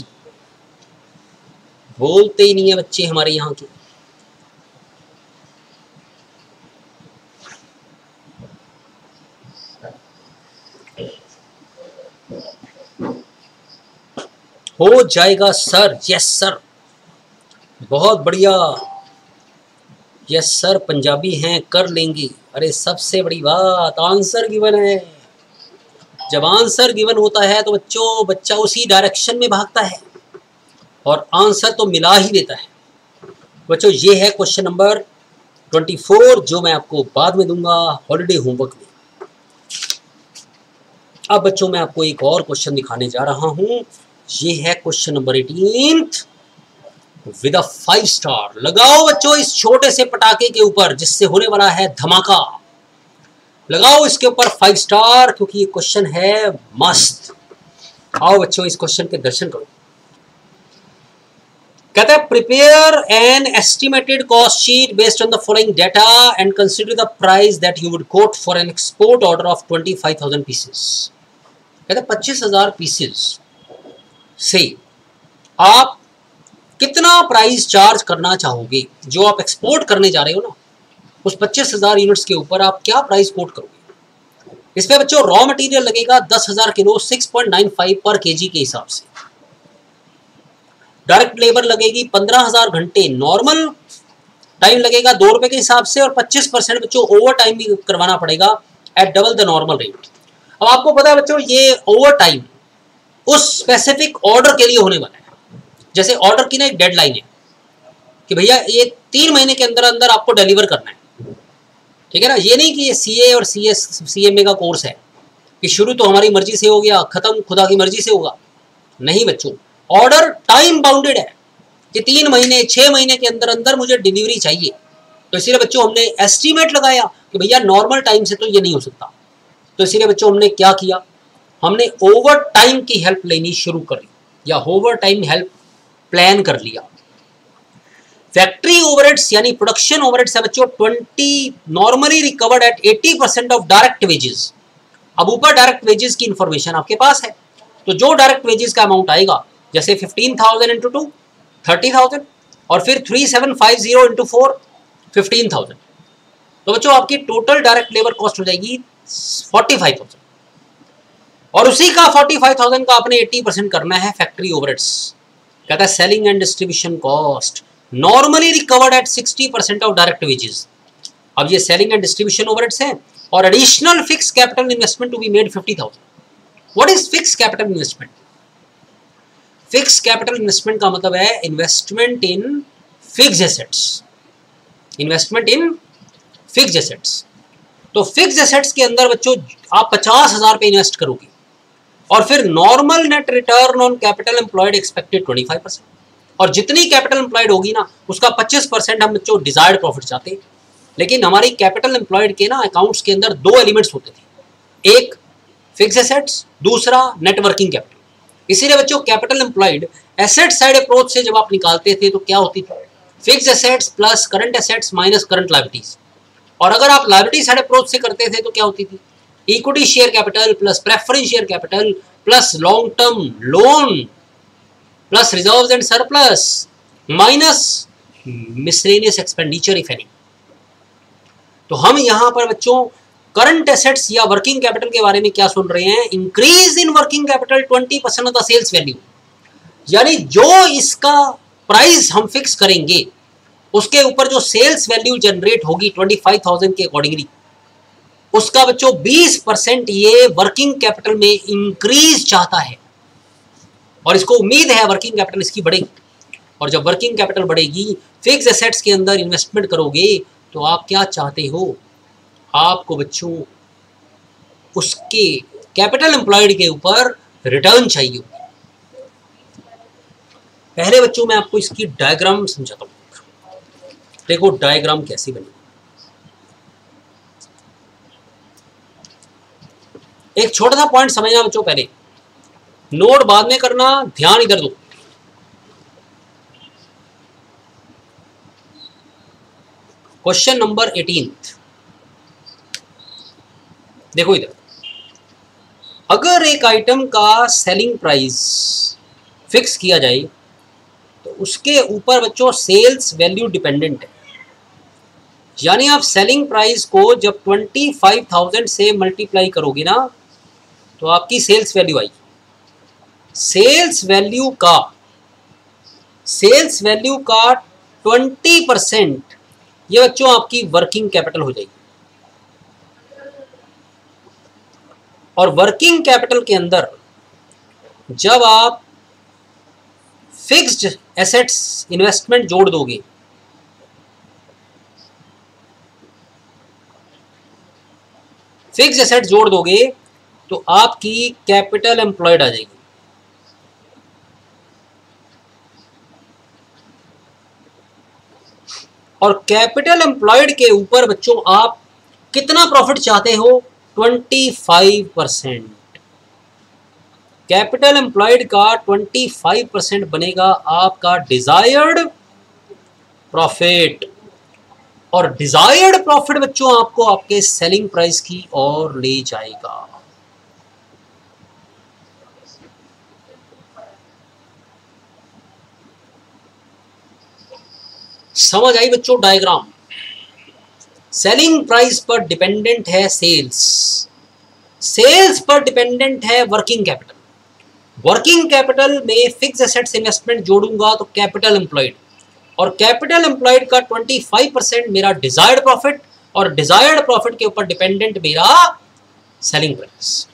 बोलते ही नहीं है बच्चे हमारे यहाँ के। हो जाएगा सर, यस सर, बहुत बढ़िया, यस सर, पंजाबी हैं कर लेंगे। अरे सबसे बड़ी बात आंसर गिवन है, जब आंसर गिवन होता है तो बच्चों बच्चा उसी डायरेक्शन में भागता है और आंसर तो मिला ही देता है। बच्चों ये है क्वेश्चन नंबर 24 जो मैं आपको बाद में दूंगा हॉलीडे होमवर्क में। अब बच्चों मैं आपको एक और क्वेश्चन दिखाने जा रहा हूं, ये है question number 18 with a 5 star. लगाओ बच्चों इस छोटे से पटाखे के ऊपर जिससे होने वाला है धमाका, लगाओ इसके ऊपर 5 स्टार क्योंकि ये क्वेश्चन है मस्त। आओ बच्चों इस क्वेश्चन के दर्शन करो। कहता है prepare an estimated cost sheet based on the following data and consider the price that you would quote for an export order of 25,000 pieces. कहता है 25,000 पीसेस से आप कितना प्राइस चार्ज करना चाहोगे जो आप एक्सपोर्ट करने जा रहे हो ना, उस 25,000 यूनिट्स के ऊपर आप क्या प्राइस कोट करोगे? इस पे बच्चों रॉ मटेरियल लगेगा 10,000 किलो 6.95 पर केजी के हिसाब से। डायरेक्ट लेबर लगेगी 15,000 घंटे, नॉर्मल टाइम लगेगा 2 रुपए के हिसाब से, और 25% बच्चों ओवर टाइम भी करवाना पड़ेगा at double the normal rate. अब आपको पता है बच्चों ये ओवर टाइम उस स्पेसिफिक ऑर्डर के लिए होने वाला है। जैसे ऑर्डर की ना एक डेडलाइन है कि भैया ये 3 महीने के अंदर अंदर आपको डिलीवर करना है, ठीक है ना। ये नहीं कि ये सीए और सीएमए का कोर्स है कि शुरू तो हमारी मर्जी से हो गया, खत्म खुदा की मर्जी से होगा। नहीं बच्चों, ऑर्डर टाइम बाउंडेड है कि 3 महीने 6 महीने के अंदर अंदर मुझे डिलीवरी चाहिए। तो इसीलिए बच्चों हमने एस्टीमेट लगाया कि भैया नॉर्मल टाइम से तो ये नहीं हो सकता। तो इसीलिए बच्चों हमने क्या किया, हमने ओवर टाइम की हेल्प लेनी शुरू कर दी, या ओवर टाइम हेल्प प्लान कर लिया। फैक्ट्री ओवरहेड्स यानी प्रोडक्शन ओवरहेड्स है बच्चों 20 normally recovered at 80% of direct wages. अब ऊपर डायरेक्ट वेजेस की इंफॉर्मेशन आपके पास है, तो जो डायरेक्ट वेजेस का अमाउंट आएगा, जैसे 15,000 इंटू 2 30,000, और फिर 3750 इंटू 4 15,000, तो बच्चों आपकी टोटल डायरेक्ट लेबर कॉस्ट हो जाएगी 45,000, और उसी का 45,000 का आपने 80% करना है फैक्ट्री ओवरहेड्स। कहता है selling and distribution cost normally recovered at 60% of direct wages. अब ये सेलिंग एंड डिस्ट्रीब्यूशन ओवरहेड्स हैं, और additional fix capital investment to be made 50,000। What is fix capital investment? Fix capital investment का मतलब है investment in fix assets, investment in fix assets. तो फिक्स एसेट्स के अंदर बच्चों आप 50,000 पे इन्वेस्ट करोगे, और फिर normal net return on capital employed expected 25%, और जितनी कैपिटल एम्प्लॉयड होगी ना उसका 25% हम बच्चों डिजायर्ड प्रॉफिट चाहते हैं। लेकिन हमारी कैपिटल एम्प्लॉयड के ना अकाउंट्स के अंदर 2 एलिमेंट्स होते थे, एक फिक्स एसेट्स, दूसरा नेटवर्किंग कैपिटल। इसीलिए बच्चों capital employed asset side approach से जब आप निकालते थे तो क्या होती थी, fix assets plus current assets minus current liabilities. और अगर आप लायबिलिटी साइड अप्रोच से करते थे तो क्या होती थी, equity share capital plus preference share capital plus long term loan plus reserves and surplus minus miscellaneous expenditure if any. तो हम यहां पर बच्चों करंट एसेट्स या वर्किंग कैपिटल के बारे में क्या सुन रहे हैं, increase in working capital 20% of the sales value, यानी जो इसका प्राइस हम फिक्स करेंगे उसके ऊपर जो सेल्स वैल्यू जनरेट होगी 25,000 के अकॉर्डिंगली, उसका बच्चों 20% ये वर्किंग कैपिटल में इंक्रीज चाहता है, और इसको उम्मीद है वर्किंग कैपिटल इसकी बढ़ेगी। और जब वर्किंग कैपिटल बढ़ेगी, फिक्स एसेट्स के अंदर इन्वेस्टमेंट करोगे, तो आप क्या चाहते हो, आपको बच्चों उसके कैपिटल एम्प्लॉयड के ऊपर रिटर्न चाहिए। पहले बच्चों मैं आपको इसकी डायग्राम समझाता हूं। देखो डायग्राम कैसी बनी। एक छोटा सा पॉइंट समझना बच्चों, पहले नोट बाद में करना, ध्यान इधर दो। क्वेश्चन नंबर 18 देखो इधर, अगर एक आइटम का सेलिंग प्राइस फिक्स किया जाए तो उसके ऊपर बच्चों सेल्स वैल्यू डिपेंडेंट है। यानी आप सेलिंग प्राइस को जब 25,000 से मल्टीप्लाई करोगे ना, तो आपकी सेल्स वैल्यू आएगी। सेल्स वैल्यू का 20% ये बच्चों आपकी वर्किंग कैपिटल हो जाएगी। और वर्किंग कैपिटल के अंदर जब आप फिक्स्ड एसेट्स इन्वेस्टमेंट जोड़ दोगे, फिक्स्ड एसेट जोड़ दोगे, तो आपकी कैपिटल एम्प्लॉयड आ जाएगी। और कैपिटल एम्प्लॉयड के ऊपर बच्चों आप कितना प्रॉफिट चाहते हो, 25%। कैपिटल एम्प्लॉयड का 25% बनेगा आपका डिजायर्ड प्रॉफिट। और डिजायर्ड प्रॉफिट बच्चों आपको आपके सेलिंग प्राइस की ओर ले जाएगा। समझ आई बच्चों डायग्राम? सेलिंग प्राइस पर डिपेंडेंट है सेल्स, सेल्स पर डिपेंडेंट है वर्किंग कैपिटल, वर्किंग कैपिटल में फिक्स एसेट्स इन्वेस्टमेंट जोड़ूंगा तो कैपिटल एम्प्लॉयड, और कैपिटल एम्प्लॉयड का 25% मेरा डिजायर्ड प्रॉफिट, और डिजायर्ड प्रॉफिट के ऊपर डिपेंडेंट मेरा सेलिंग प्राइस।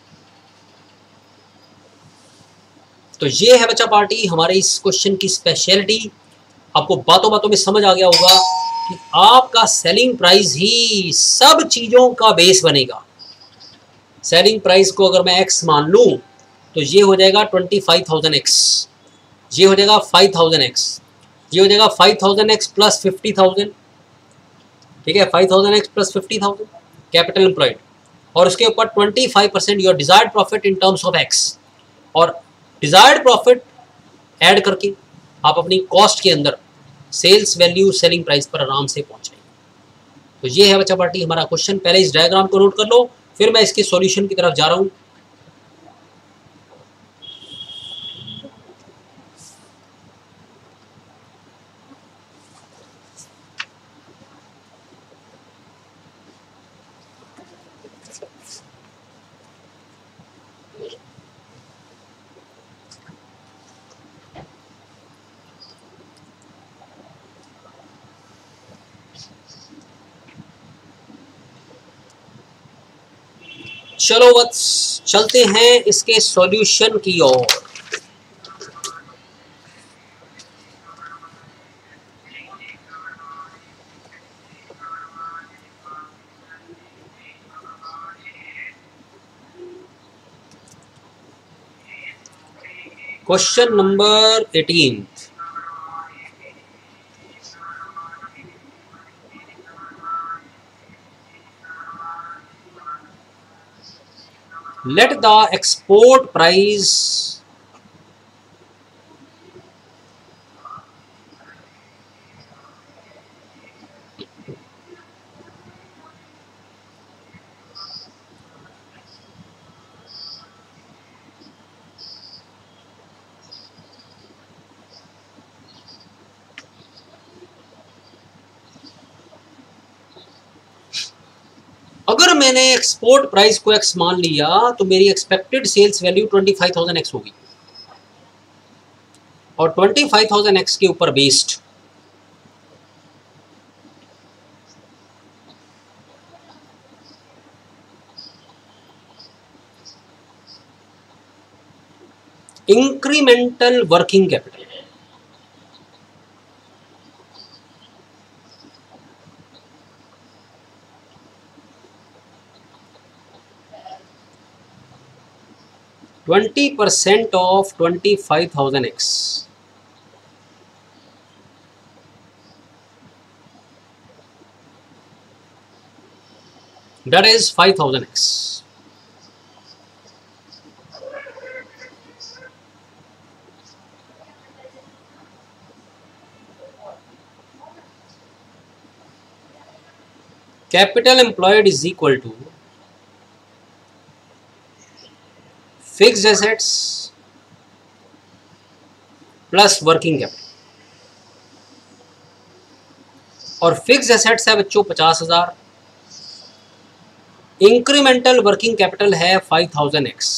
तो ये है बच्चा पार्टी हमारे इस क्वेश्चन की स्पेशलिटी। आपको बातों बातों में समझ आ गया होगा कि आपका सेलिंग प्राइस ही सब चीजों का बेस बनेगा। सेलिंग प्राइस को अगर मैं x मान लूं तो ये हो जाएगा 25,000x, ये हो जाएगा 5,000x, ये हो जाएगा 5,000x प्लस 50,000, ठीक है, 5,000x प्लस 50,000 कैपिटल एम्प्लॉयड, और उसके ऊपर 25% your desired profit in terms of x, और डिजायर्ड प्रॉफिट ऐड करके आप अपनी कॉस्ट के अंदर सेल्स वैल्यू सेलिंग प्राइस पर आराम से पहुंच जाएंगे। तो ये है बच्चा पार्टी हमारा क्वेश्चन। पहले इस डायग्राम को नोट कर लो, फिर मैं इसके सॉल्यूशन की तरफ जा रहा हूं। चलो बस चलते हैं इसके सॉल्यूशन की ओर। Question number 18, let the export price अगर मैंने एक्सपोर्ट प्राइस को x मान लिया तो मेरी एक्सपेक्टेड सेल्स वैल्यू 25,000x होगी, और 25,000x के ऊपर based incremental working capital, %20 of 25,000x, that is 5,000x. Capital employed is equal to fixed assets plus working capital, और फिक्स्ड एसेट्स है बच्चों 50,000, इंक्रीमेंटल वर्किंग कैपिटल है 5,000x,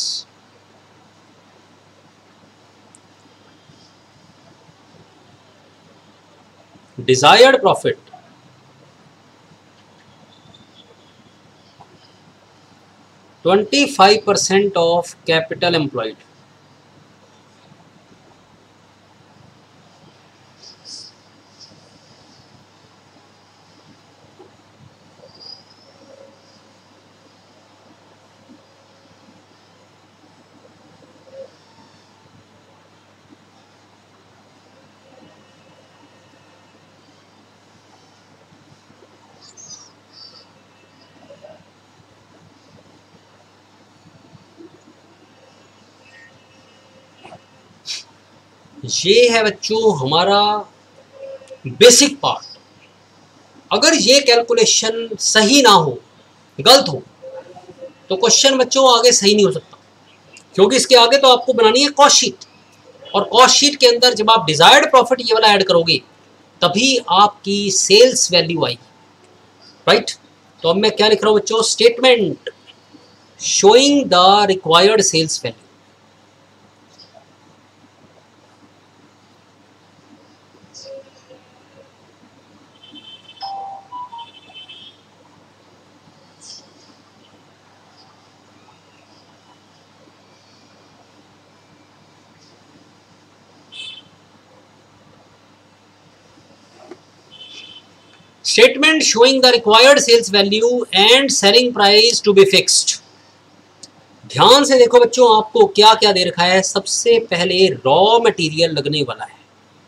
desired profit 25% of capital employed, ये है बच्चों हमारा बेसिक पार्ट। अगर ये कैलकुलेशन सही ना हो, गलत हो, तो क्वेश्चन बच्चों आगे सही नहीं हो सकता, क्योंकि इसके आगे तो आपको बनानी है कॉस्ट शीट, और कॉस्ट शीट के अंदर जब आप डिजायर्ड प्रॉफिट ये वाला ऐड करोगे तभी आपकी सेल्स वैल्यू आएगी, राइट। तो अब मैं क्या लिख रहा हूं बच्चों, statement showing the required sales value. Statement showing the required sales value and selling price to be fixed. ध्यान से देखो बच्चों, आपको क्या क्या दे रखा है। सबसे पहले रॉ मटेरियल लगने वाला है।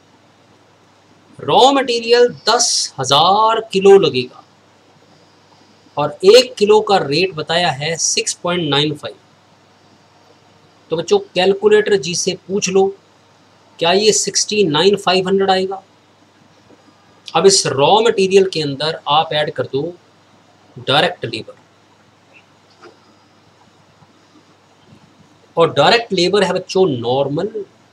रॉ मटेरियल 10,000 किलो लगेगा और 1 किलो का रेट बताया है 6.95। तो बच्चों कैलकुलेटर जी से पूछ लो, क्या ये 69,500 आएगा। अब इस रॉ मटेरियल के अंदर आप ऐड कर दो डायरेक्ट लेबर, और डायरेक्ट लेबर है बच्चों नॉर्मल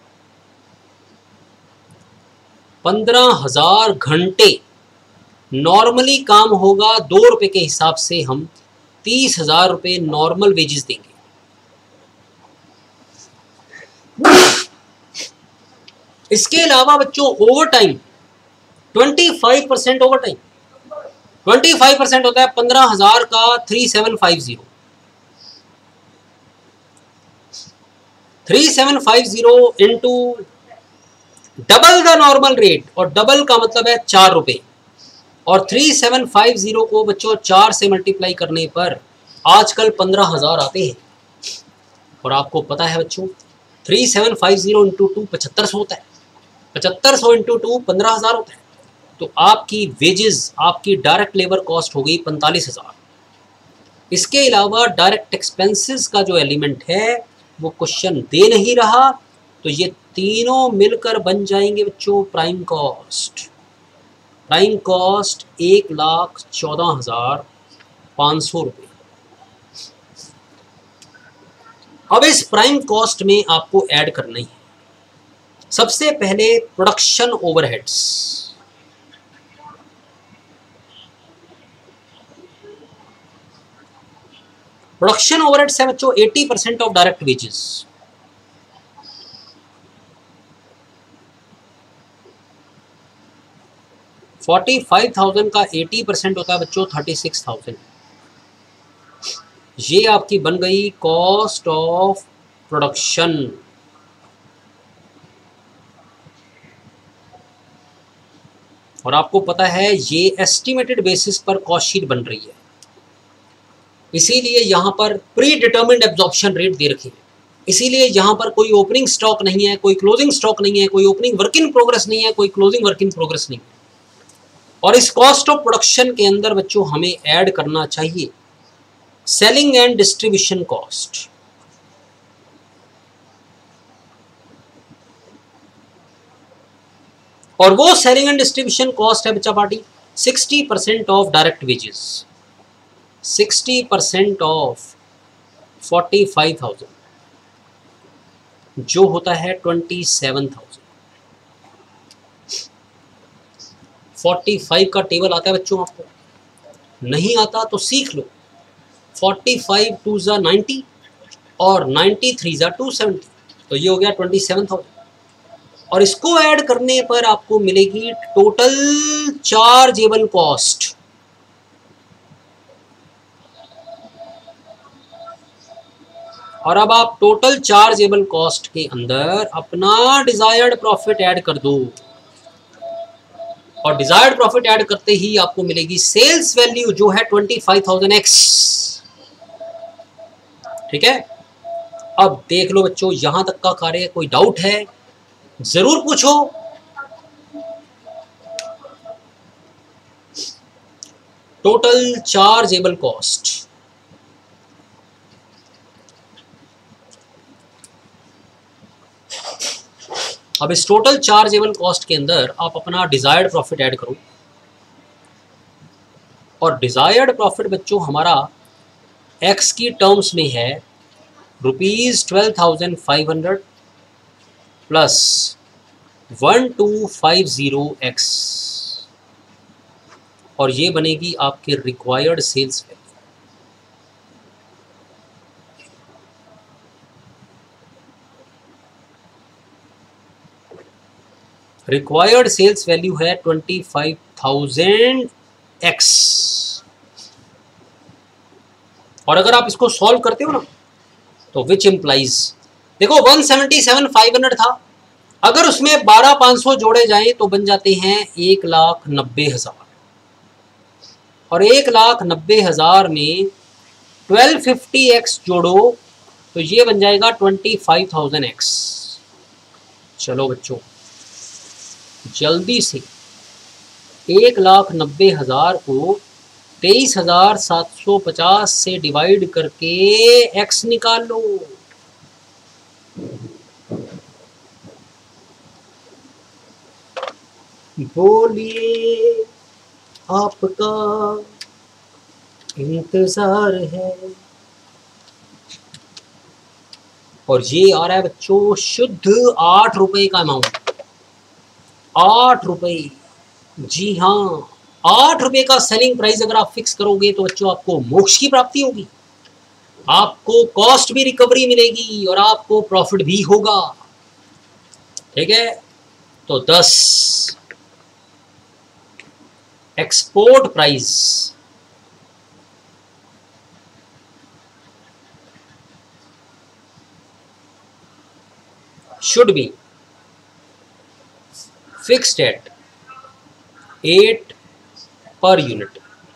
15,000 घंटे। नॉर्मली काम होगा 2 रुपए के हिसाब से हम 30,000 रुपए नॉर्मल वेजेस देंगे। इसके अलावा बच्चों ओवर टाइम 25% ओवर टाइम। 25% होता है 15,000 का 3750। 3750 into double the normal rate, और डबल का मतलब है 4 रुपए, और 3750 को बच्चों 4 से मल्टीप्लाई करने पर आजकल 15,000 आते हैं। और आपको पता है बच्चों 3750 इंटू 2 7500 होता है। 7500 इंटू 2 15,000 होता है। तो आपकी वेजेस, आपकी डायरेक्ट लेबर कॉस्ट हो गई 45,000। इसके अलावा डायरेक्ट एक्सपेंसेस का जो एलिमेंट है वो क्वेश्चन दे नहीं रहा, तो ये तीनों मिलकर बन जाएंगे बच्चों प्राइम कॉस्ट। प्राइम कॉस्ट 1,14,500 रुपये। अब इस प्राइम कॉस्ट में आपको ऐड करना ही है सबसे पहले प्रोडक्शन ओवरहेड्स। प्रोडक्शन ओवरहेड्स है बच्चों 80% ऑफ डायरेक्ट वेजेस। $45,000 का 80% होता है बच्चों 36,000। ये आपकी बन गई कॉस्ट ऑफ प्रोडक्शन। और आपको पता है ये एस्टिमेटेड बेसिस पर कॉस्ट शीट बन रही है, इसीलिए यहां पर प्री डिटर्मिन्ड एब्जॉर्प्शन रेट दे रखी है। इसीलिए यहां पर कोई ओपनिंग स्टॉक नहीं है, कोई क्लोजिंग स्टॉक नहीं है, कोई ओपनिंग वर्क इन प्रोग्रेस नहीं है, कोई क्लोजिंग वर्क इन प्रोग्रेस नहीं है। और इस कॉस्ट ऑफ प्रोडक्शन के अंदर बच्चों हमें ऐड करना चाहिए सेलिंग एंड डिस्ट्रीब्यूशन कॉस्ट। और वो सेलिंग एंड डिस्ट्रीब्यूशन कॉस्ट है बच्चा party 60% of direct wages. 60% of 45,000 जो होता है 27,000। 45 का टेबल आता है बच्चों, आपको नहीं आता तो सीख लो। 45 2 ज़ा 90 और 93 ज़ा 270, तो ये हो गया 27,000। और इसको ऐड करने पर आपको मिलेगी टोटल चार्जेबल कॉस्ट। और अब आप टोटल चार्जेबल कॉस्ट के अंदर अपना डिजायर्ड प्रॉफिट ऐड कर दो, और डिजायर्ड प्रॉफिट ऐड करते ही आपको मिलेगी सेल्स वैल्यू जो है 25,000x। ठीक है, अब देख लो बच्चों यहां तक का कार्य। कोई डाउट है जरूर पूछो। टोटल चार्जेबल कॉस्ट, अब इस टोटल चार्जेबल कॉस्ट के अंदर आप अपना डिजायर्ड प्रॉफिट ऐड करो। और डिजायर्ड प्रॉफिट बच्चों हमारा x की टर्म्स में है ₹12,500 प्लस 1250x। और ये बनेगी आपके required sales value. Required sales value है 25,000x। और अगर आप इसको सॉल्व करते हो ना तो विच इम्प्लाइज, देखो 177,500 था, अगर उसमें 12,500 जोड़े जाएं तो बन जाते हैं 1,90,000, और 1,90,000 में 1250x जोड़ो तो ये बन जाएगा 25,000x। चलो बच्चों जल्दी से 1,90,000 को 23,750 से डिवाइड करके x निकाल लो। बोलिए आपका इंतजार है। और ये आ रहा है बच्चों शुद्ध 8 रुपए का अमाउंट। 8 रुपए, जी हाँ 8 रुपए का सेलिंग प्राइस अगर आप फिक्स करोगे तो बच्चों आपको मोक्ष की प्राप्ति होगी, आपको कॉस्ट भी रिकवरी मिलेगी और आपको प्रॉफिट भी होगा। ठीक है, तो 10 export price should be fixed at 8 per unit।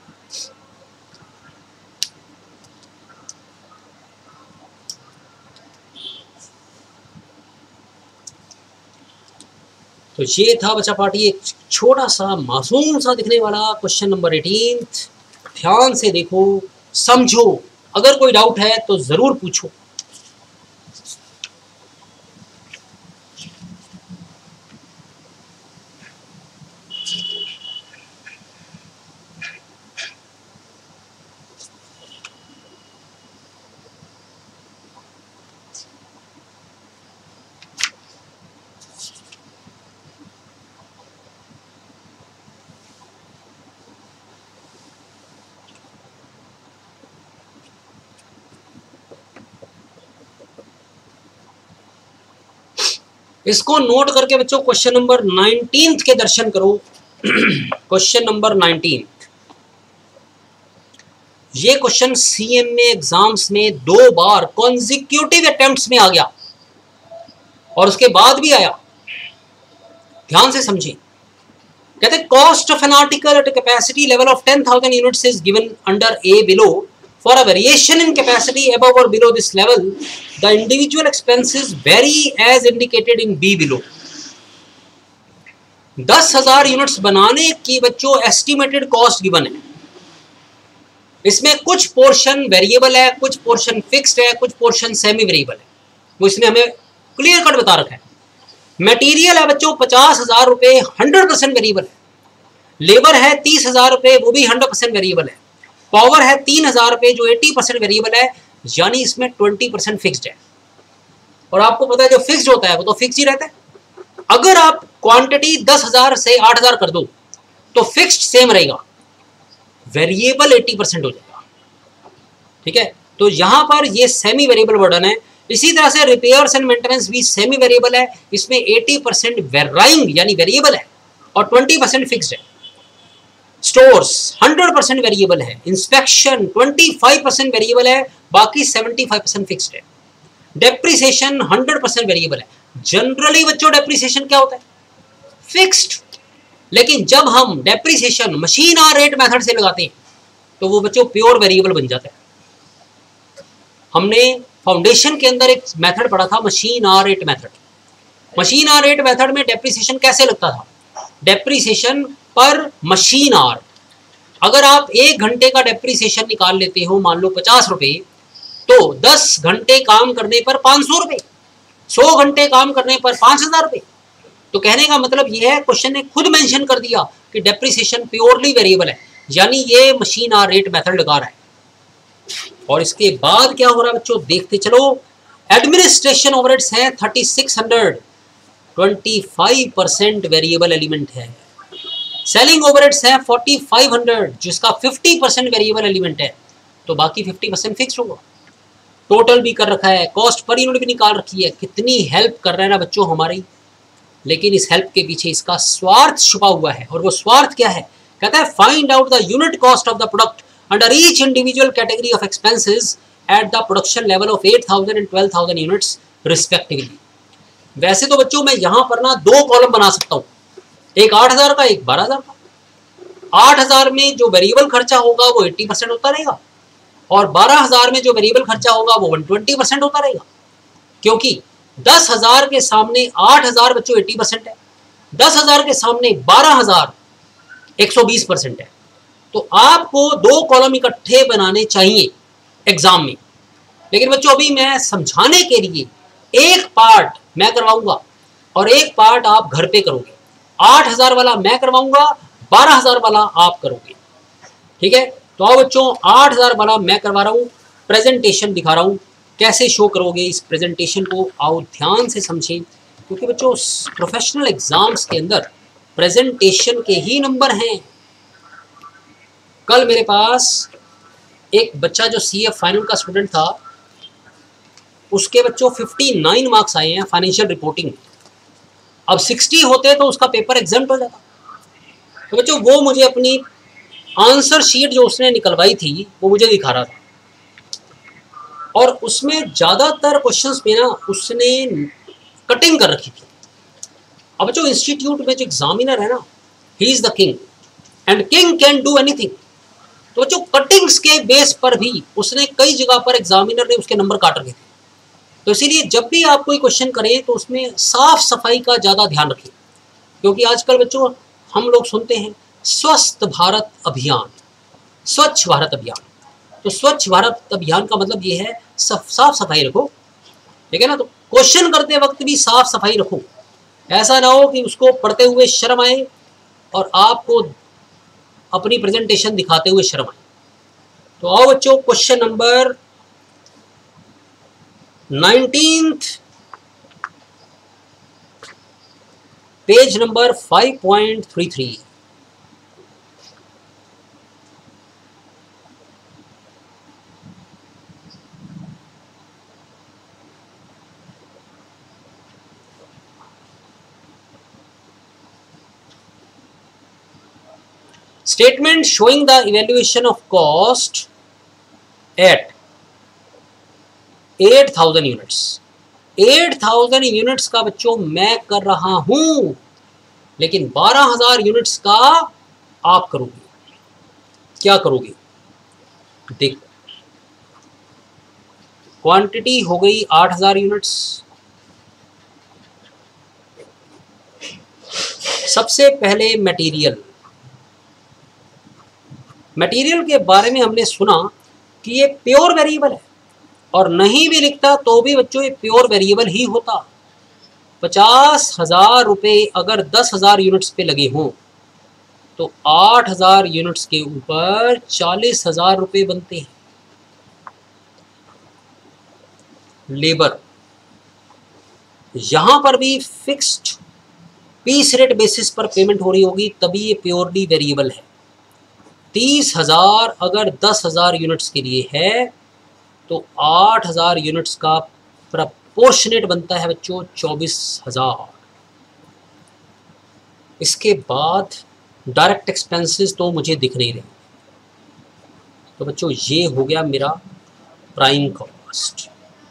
तो ये था बच्चा पार्टी एक छोटा सा मासूम सा दिखने वाला क्वेश्चन नंबर 18। ध्यान से देखो, समझो, अगर कोई डाउट है तो जरूर पूछो। इसको नोट करके बच्चों क्वेश्चन नंबर 19 के दर्शन करो। क्वेश्चन नंबर 19, ये क्वेश्चन सीएमए एग्जाम्स में 2 बार कॉन्जिक्यूटिव अटेम्प्ट्स में आ गया और उसके बाद भी आया। ध्यान से समझिए, कहते cost of an article at capacity level of 10,000 units is given under a below. For a variation in capacity above or below this level, the individual expenses vary as indicated in B below। 10,000 units बनाने की बच्चों एस्टिमेटेड कॉस्ट गिवन है। इसमें कुछ पोर्शन वेरिएबल है, कुछ पोर्शन फिक्स्ड है, कुछ पोर्शन सेमी वेरिएबल है, वो इसने हमें क्लियर कट बता रखा है। मटेरियल है बच्चों 50,000 रुपए, 100% वेरिएबल है। लेबर है 30,000 रुपए, वो भी 100% वेरिएबल है। पावर है 3,000 रुपए जो 80% वेरिएबल है, यानी इसमें 20% फिक्स्ड है। और आपको पता है जो फिक्स्ड होता है वो तो फिक्स्ड ही रहता है। अगर आप क्वांटिटी 10,000 से 8,000 कर दो तो फिक्स्ड सेम रहेगा, वेरिएबल 80% हो जाएगा। ठीक है, तो यहां पर ये सेमी वेरिएबल बर्डन है। इसी तरह से रिपेयर्स एंड मेंटेनेंस भी सेमी वेरिएबल है, इसमें 80% वेराइंग यानी वेरिएबल है और 20% फिक्स्ड है। स्टोर्स 100% वेरिएबल है। इंस्पेक्शन 25% वेरिएबल है, बाकी 75% फिक्स्ड है। डेप्रिसिएशन 100% वेरिएबल है। जनरली बच्चों डेप्रिसिएशन क्या होता है? फिक्स्ड। लेकिन जब हम depreciation machine hour rate method से लगाते हैं तो वो बच्चों प्योर वेरिएबल बन जाता है। हमने फाउंडेशन के अंदर एक मेथड पढ़ा था, machine hour rate method. Machine hour rate method में डेप्रिसिएशन कैसे लगता था? डेप्रिसिएशन पर मशीन आर। अगर आप 1 घंटे का डेप्रिसिएशन निकाल लेते हो, मान लो 50 रुपए, तो 10 घंटे काम करने पर 500 रुपए, 100 घंटे काम करने पर 5,000 रुपए। तो कहने का मतलब यह है, क्वेश्चन ने खुद मेंशन कर दिया कि डेप्रिसिएशन प्योरली वेरिएबल है, यानी ये मशीन आर रेट मेथड लगा रहा है। और इसके बाद क्या हो रहा है बच्चों, देखते चलो। एडमिनिस्ट्रेशन ओवरहेड्स हैं 3600, 25% वेरिएबल एलिमेंट है। सेलिंग ओवरहेड्स हैं 4500 जिसका 50% वेरिएबल एलिमेंट है, तो बाकी 50% फिक्स होगा। टोटल भी कर रखा है, कॉस्ट पर यूनिट भी निकाल रखी है। कितनी हेल्प कर रहा है ना बच्चों हमारी, लेकिन इस हेल्प के पीछे इसका स्वार्थ छुपा हुआ है। और वो स्वार्थ क्या है? कहता है find out the unit cost of the product under each individual category of expenses at the production level of 8000 and 12000 units respectively. वैसे तो बच्चों मैं यहां पर ना दो कॉलम बना सकता हूं, एक 8000 का, एक 12000 का। 8000 में जो वेरिएबल खर्चा होगा वो 80% होता रहेगा, और 12000 में जो वेरिएबल खर्चा होगा वो 120% होता रहेगा। क्योंकि 10,000 के सामने 8,000 बच्चों 80% है, 10,000 के सामने 12,000 120% है। तो आपको दो कॉलम इकट्ठे बनाने चाहिए एग्जाम में, लेकिन बच्चों अभी मैं समझाने के लिए एक पार्ट मैं करवाऊंगा और एक पार्ट आप घर पे करोगे। 8,000 वाला मैं करवाऊंगा, 12,000 वाला आप करोगे। ठीक है, तो आओ बच्चों 8,000 वाला मैं करवा रहा हूं, प्रेजेंटेशन दिखा रहा हूं, कैसे शो करोगे इस प्रेजेंटेशन को आओ ध्यान से समझें। क्योंकि बच्चों प्रोफेशनल एग्जाम्स के अंदर प्रेजेंटेशन के ही नंबर हैं। कल मेरे पास एक बच्चा जो सीए फाइनल का स्टूडेंट था, उसके बच्चों 59 मार्क्स आए हैं फाइनेंशियल रिपोर्टिंग। अब 60 होते तो उसका पेपर एग्जाम्ट हो जाता। तो बच्चों वो मुझे अपनी आंसर शीट जो उसने निकलवाई थी वो मुझे दिखा रहा था, और उसमें ज़्यादातर क्वेश्चंस में ना उसने कटिंग कर रखी थी। अब बच्चों इंस्टीट्यूट में जो एग्जामिनर है ना, he is the king and king can do anything. तो बच्चों कटिंग्स के बेस पर भी उसने कई जगह पर एग्जामिनर ने उसके नंबर काट रखे थे। तो इसीलिए जब भी आप कोई क्वेश्चन करें तो उसमें साफ सफाई का ज़्यादा ध्यान रखें। क्योंकि आजकल बच्चों हम लोग सुनते हैं स्वस्थ भारत अभियान, स्वच्छ भारत अभियान। तो स्वच्छ भारत अभियान का मतलब ये है साफ सफाई रखो, ठीक है ना। तो क्वेश्चन करते वक्त भी साफ सफाई रखो, ऐसा ना हो कि उसको पढ़ते हुए शर्म आए और आपको अपनी प्रेजेंटेशन दिखाते हुए शर्म आए। तो आओ बच्चों question number 19th page number 5.33। Statement showing the evaluation of cost at 8,000 units. 8,000 units का बच्चों मैं कर रहा हूं, लेकिन 12,000 यूनिट्स का आप करोगे। क्या करोगे? देखो क्वांटिटी हो गई 8,000 यूनिट्स। सबसे पहले मटेरियल के बारे में हमने सुना कि ये प्योर वेरिएबल है, और नहीं भी लिखता तो भी बच्चों ये प्योर वेरिएबल ही होता। 50,000 रुपये अगर 10,000 यूनिट्स पे लगे हों तो 8,000 यूनिट्स के ऊपर 40,000 रुपये बनते हैं। लेबर यहां पर भी फिक्स्ड पीस रेट बेसिस पर पेमेंट हो रही होगी, तभी ये प्योरली वेरिएबल है। 30,000 अगर 10,000 यूनिट्स के लिए है तो 8,000 यूनिट्स का प्रपोर्शनेट बनता है बच्चों 24,000। इसके बाद डायरेक्ट एक्सपेंसेस तो मुझे दिख नहीं रहे। तो बच्चों ये हो गया मेरा प्राइम कॉस्ट।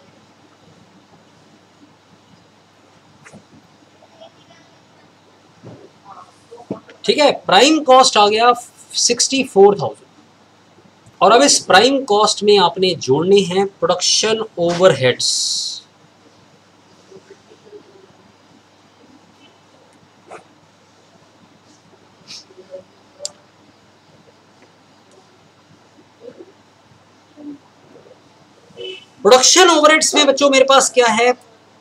ठीक है, प्राइम कॉस्ट आ गया 64,000। और अब इस प्राइम कॉस्ट में आपने जोड़ने हैं प्रोडक्शन ओवरहेड्स। प्रोडक्शन ओवरहेड्स में बच्चों मेरे पास क्या है?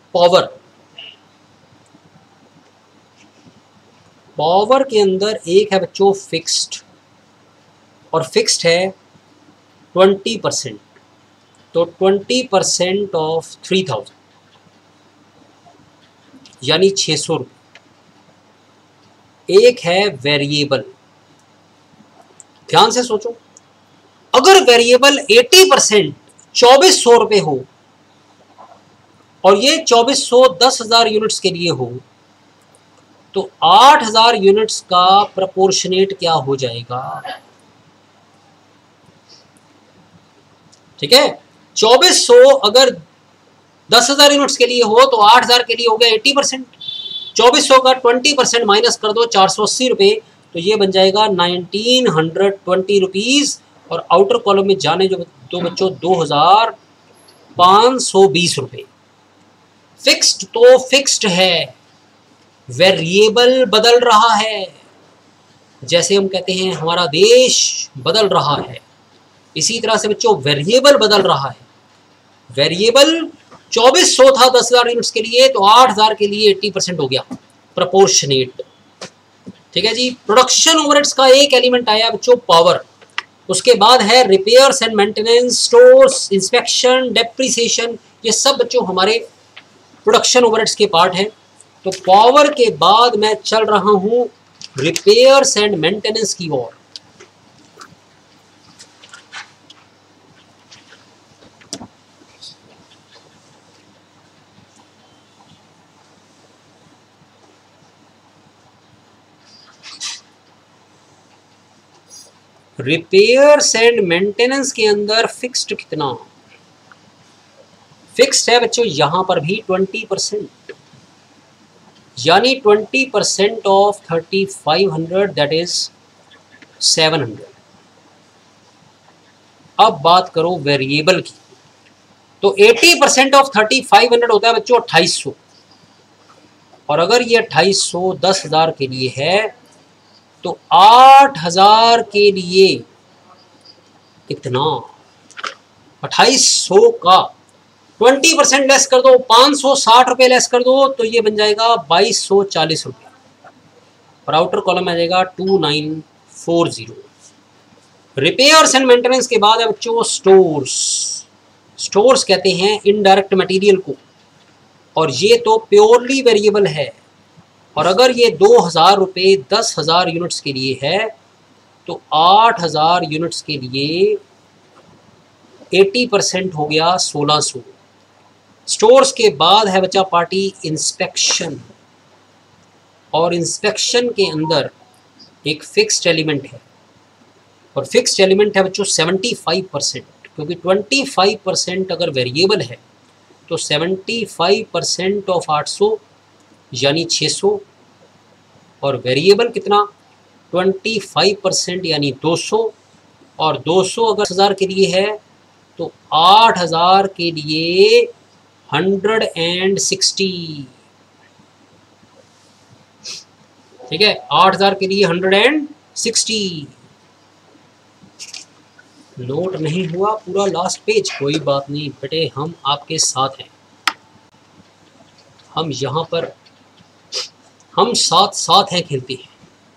पावर के अंदर एक है बच्चों फिक्स्ड, और फिक्स्ड है 20%। तो 20% ऑफ 3,000 यानी 600 रुपये। एक है वेरिएबल। ध्यान से सोचो, अगर वेरिएबल 80% 2400 रुपए हो और ये 2400 10,000 यूनिट्स के लिए हो, तो 8,000 यूनिट्स का प्रपोर्शनेट क्या हो जाएगा? ठीक है, 2400 अगर 10,000 यूनिट्स के लिए हो तो 8,000 के लिए हो गया 80%। 2400 का 20% माइनस कर दो 480 रुपए, तो ये बन जाएगा 1920 रुपीज। और आउटर कॉलम में जाने जो दो बच्चों 2,520 रुपए। फिक्स्ड तो फिक्स्ड है, वेरिएबल बदल रहा है। जैसे हम कहते हैं हमारा देश बदल रहा है, इसी तरह से बच्चों वेरिएबल बदल रहा है। वेरिएबल 2400 था 10,000 यूनिट्स के लिए, तो 8,000 के लिए 80% हो गया प्रपोर्शनेट। ठीक है जी। प्रोडक्शन ओवरहेड्स का एक एलिमेंट आया बच्चों पावर, उसके बाद है repairs and maintenance, stores, inspection, depreciation, ये सब बच्चों हमारे प्रोडक्शन ओवरहेड्स के पार्ट हैं। तो पावर के बाद मैं चल रहा हूं रिपेयर्स एंड मेंटेनेंस की ओर। रिपेयर्स एंड मेंटेनेंस के अंदर फिक्स्ड कितना? फिक्स्ड है बच्चों यहां पर भी 20%, यानी 20% ऑफ 3,500 दैट इज 700। अब बात करो वेरिएबल की, तो 80% ऑफ 3,500 होता है बच्चों 2,800। और अगर ये 2,800 10,000 के लिए है, तो 8,000 के लिए कितना? 2,800 का 20% लेस कर दो, 560 रुपए लेस कर दो, तो ये बन जाएगा 2,240 रुपए। और आउटर कॉलम आ जाएगा 2,940। रिपेयर्स एंड मेंटेनेंस के बाद है बच्चों स्टोर्स। स्टोर्स कहते हैं इनडायरेक्ट मटेरियल को, और ये तो प्योरली वेरिएबल है। और अगर ये 2,000 रुपये 10,000 यूनिट्स के लिए है, तो 8,000 यूनिट्स के लिए 80% हो गया 1,600। स्टोर्स के बाद है बच्चा पार्टी इंस्पेक्शन, और इंस्पेक्शन के अंदर एक फिक्स्ड एलिमेंट है, और फिक्स्ड एलिमेंट है बच्चों 75%, क्योंकि 25% अगर वेरिएबल है तो 75% ऑफ 800 यानी 600, और वेरिएबल कितना? 25% यानी 200, और 200 अगर 10,000 के लिए है तो 8,000 के लिए 160। ठीक है, 8,000 के लिए 160। नोट नहीं हुआ पूरा लास्ट पेज? कोई बात नहीं बेटे, हम आपके साथ हैं। हम यहाँ पर हम साथ साथ हैं, खेलते हैं।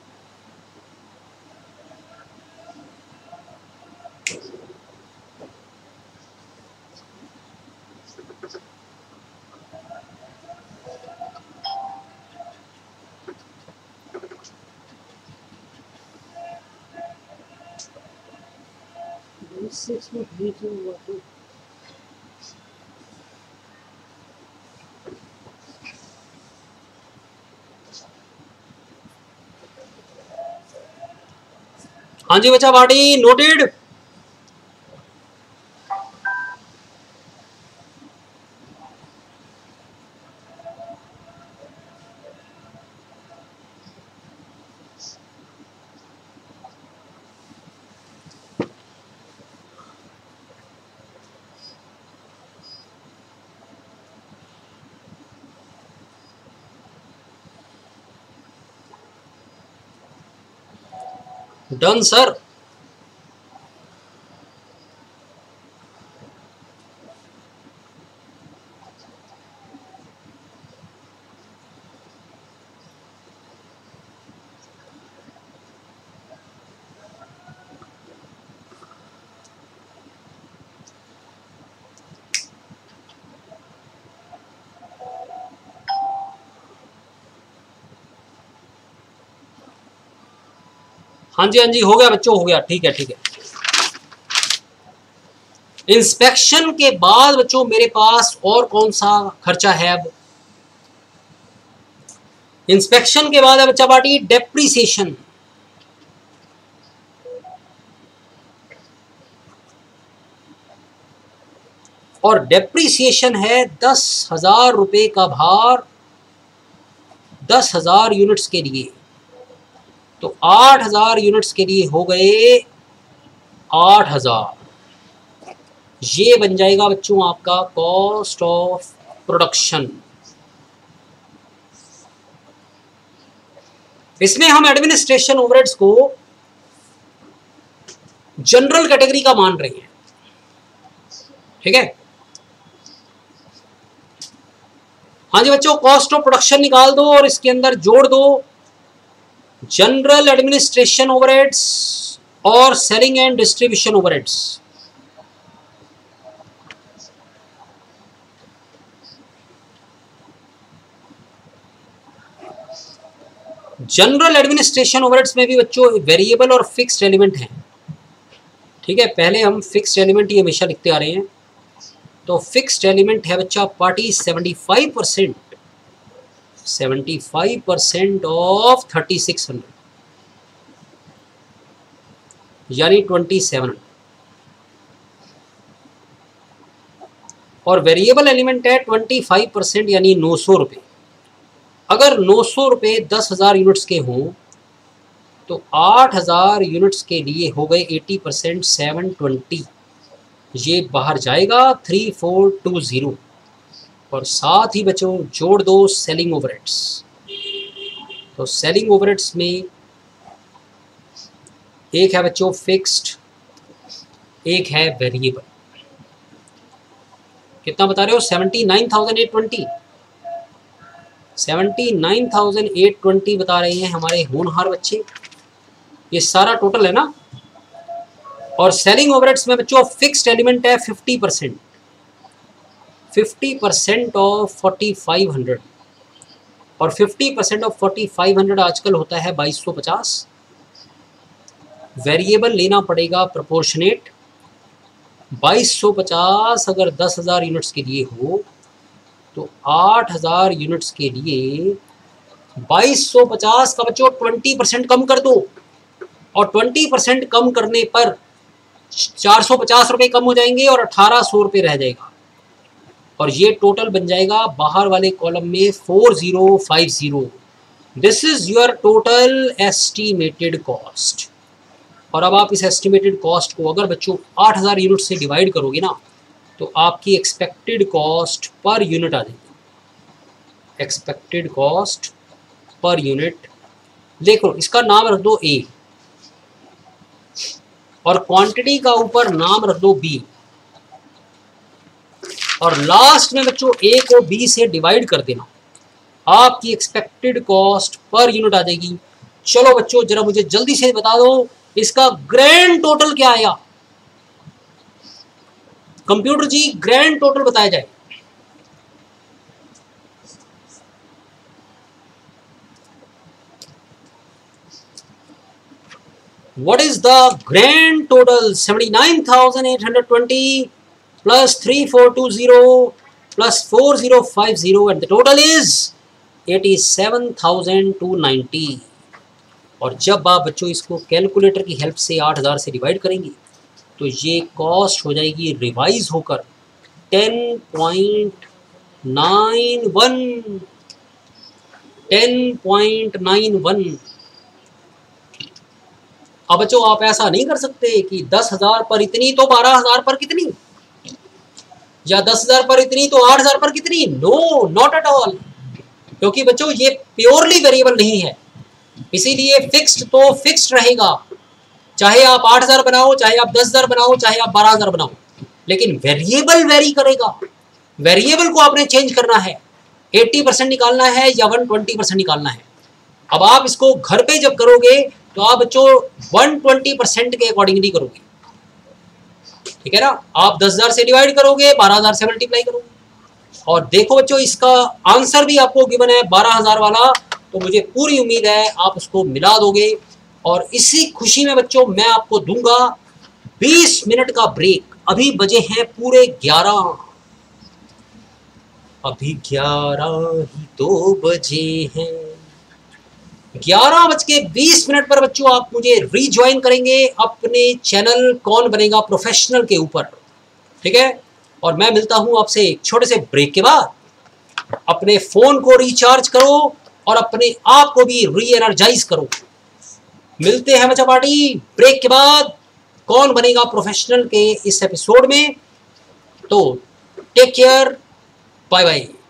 हाँ जी बच्चा पार्टी नोटेड। Done sir. हाँ जी हो गया बच्चों, हो गया, ठीक है ठीक है। इंस्पेक्शन के बाद बच्चों मेरे पास और कौन सा खर्चा है? अब इंस्पेक्शन के बाद है बच्चा पार्टी डेप्रीसिएशन। और डेप्रीसिएशन है 10,000 रुपए का भार 10,000 यूनिट्स के लिए, तो 8,000 यूनिट्स के लिए हो गए 8,000। ये बन जाएगा बच्चों आपका कॉस्ट ऑफ प्रोडक्शन। इसमें हम एडमिनिस्ट्रेशन ओवरहेड्स को जनरल कैटेगरी का मान रहे हैं, ठीक है। हाँ जी बच्चों, कॉस्ट ऑफ प्रोडक्शन निकाल दो और इसके अंदर जोड़ दो जनरल एडमिनिस्ट्रेशन ओवरहेड्स और selling and distribution overheads. General administration overheads में भी बच्चों वेरिएबल और फिक्स्ड एलिमेंट हैं, ठीक है। पहले हम फिक्स्ड एलिमेंट ही हमेशा लिखते आ रहे हैं, तो फिक्स्ड एलिमेंट है बच्चा पार्टी 75% ऑफ 3600 यानी 2700, और वेरिएबल एलिमेंट है 25% यानी 900 रुपये। अगर 900 रुपये 10,000 यूनिट्स के हों तो 8,000 यूनिट्स के लिए हो गए 80%, 720। ये बाहर जाएगा 3420, और साथ ही बच्चों जोड़ दो सेलिंग ओवरहेड्स। तो सेलिंग ओवरहेड्स में एक है बच्चों फिक्स्ड, एक है वेरिएबल। कितना बता रहे हो? 79,820। 79,820 बता रहे हैं हमारे होनहार बच्चे। ये सारा टोटल है ना। और सेलिंग ओवरहेड्स में बच्चों फिक्स्ड एलिमेंट है 50%, 50% ऑफ 4500, और 50% ऑफ 4500 आजकल होता है 2250। वेरिएबल लेना पड़ेगा प्रोपोर्शनेट। 2250 अगर 10,000 यूनिट्स के लिए हो तो 8,000 यूनिट्स के लिए 2250 का बच्चों 20% कम कर दो, और 20% कम करने पर 450 रुपये कम हो जाएंगे और 1,800 रुपये रह जाएगा, और ये टोटल बन जाएगा बाहर वाले कॉलम में 4050। This is your total estimated cost. और अब आप इस एस्टिमेटेड कॉस्ट को अगर बच्चों 8,000 यूनिट से डिवाइड करोगे ना तो आपकी एक्सपेक्टेड कॉस्ट पर यूनिट आ जाएगी। एक्सपेक्टेड कॉस्ट पर यूनिट, देखो इसका नाम रख दो ए, और क्वांटिटी का ऊपर नाम रख दो बी, और लास्ट में बच्चों ए को बी से डिवाइड कर देना। आपकी एक्सपेक्टेड कॉस्ट पर यूनिट आ जाएगी। चलो बच्चों जरा मुझे जल्दी से बता दो इसका ग्रैंड टोटल क्या आया। कंप्यूटर जी ग्रैंड टोटल बताया जाए। What is the grand total? 79,820 plus 3420 plus 4050, and the total is 87,290। और जब आप बच्चों इसको कैलकुलेटर की हेल्प से 8,000 से डिवाइड करेंगे तो ये कॉस्ट हो जाएगी रिवाइज होकर 10.91। अब बच्चों आप ऐसा नहीं कर सकते कि 10,000 पर इतनी तो 12,000 पर कितनी, या 10,000 पर इतनी तो 8,000 पर कितनी। नो, नॉट एट ऑल, क्योंकि बच्चों ये प्योरली वेरिएबल नहीं है, इसीलिए फिक्स्ड तो फिक्स्ड रहेगा। चाहे आप 8,000 बनाओ, चाहे आप 10,000 बनाओ, चाहे आप 12,000 बनाओ, लेकिन वेरिएबल वेरी करेगा। वेरिएबल को आपने चेंज करना है, 80% निकालना है या 120% निकालना है। अब आप इसको घर पे जब करोगे तो आप बच्चों 120% के अकॉर्डिंगली करोगे, ठीक है ना। आप 10,000 से डिवाइड करोगे, 12,000 से मल्टीप्लाई करोगे। और देखो बच्चों इसका आंसर भी आपको गिवन है 12,000 वाला, तो मुझे पूरी उम्मीद है आप उसको मिला दोगे और इसी खुशी में बच्चों मैं आपको दूंगा 20 मिनट का ब्रेक। अभी बजे हैं पूरे 11, अभी 11 ही 2 बजे हैं। 11:20 पर बच्चों आप मुझे रीज्वाइन करेंगे अपने चैनल कौन बनेगा प्रोफेशनल के ऊपर, ठीक है। और मैं मिलता हूं आपसे एक छोटे से ब्रेक के बाद। अपने फोन को रिचार्ज करो और अपने आप को भी री एनर्जाइज करो। मिलते हैं बच्चा पार्टी ब्रेक के बाद कौन बनेगा प्रोफेशनल के इस एपिसोड में। तो टेक केयर, बाय बाय।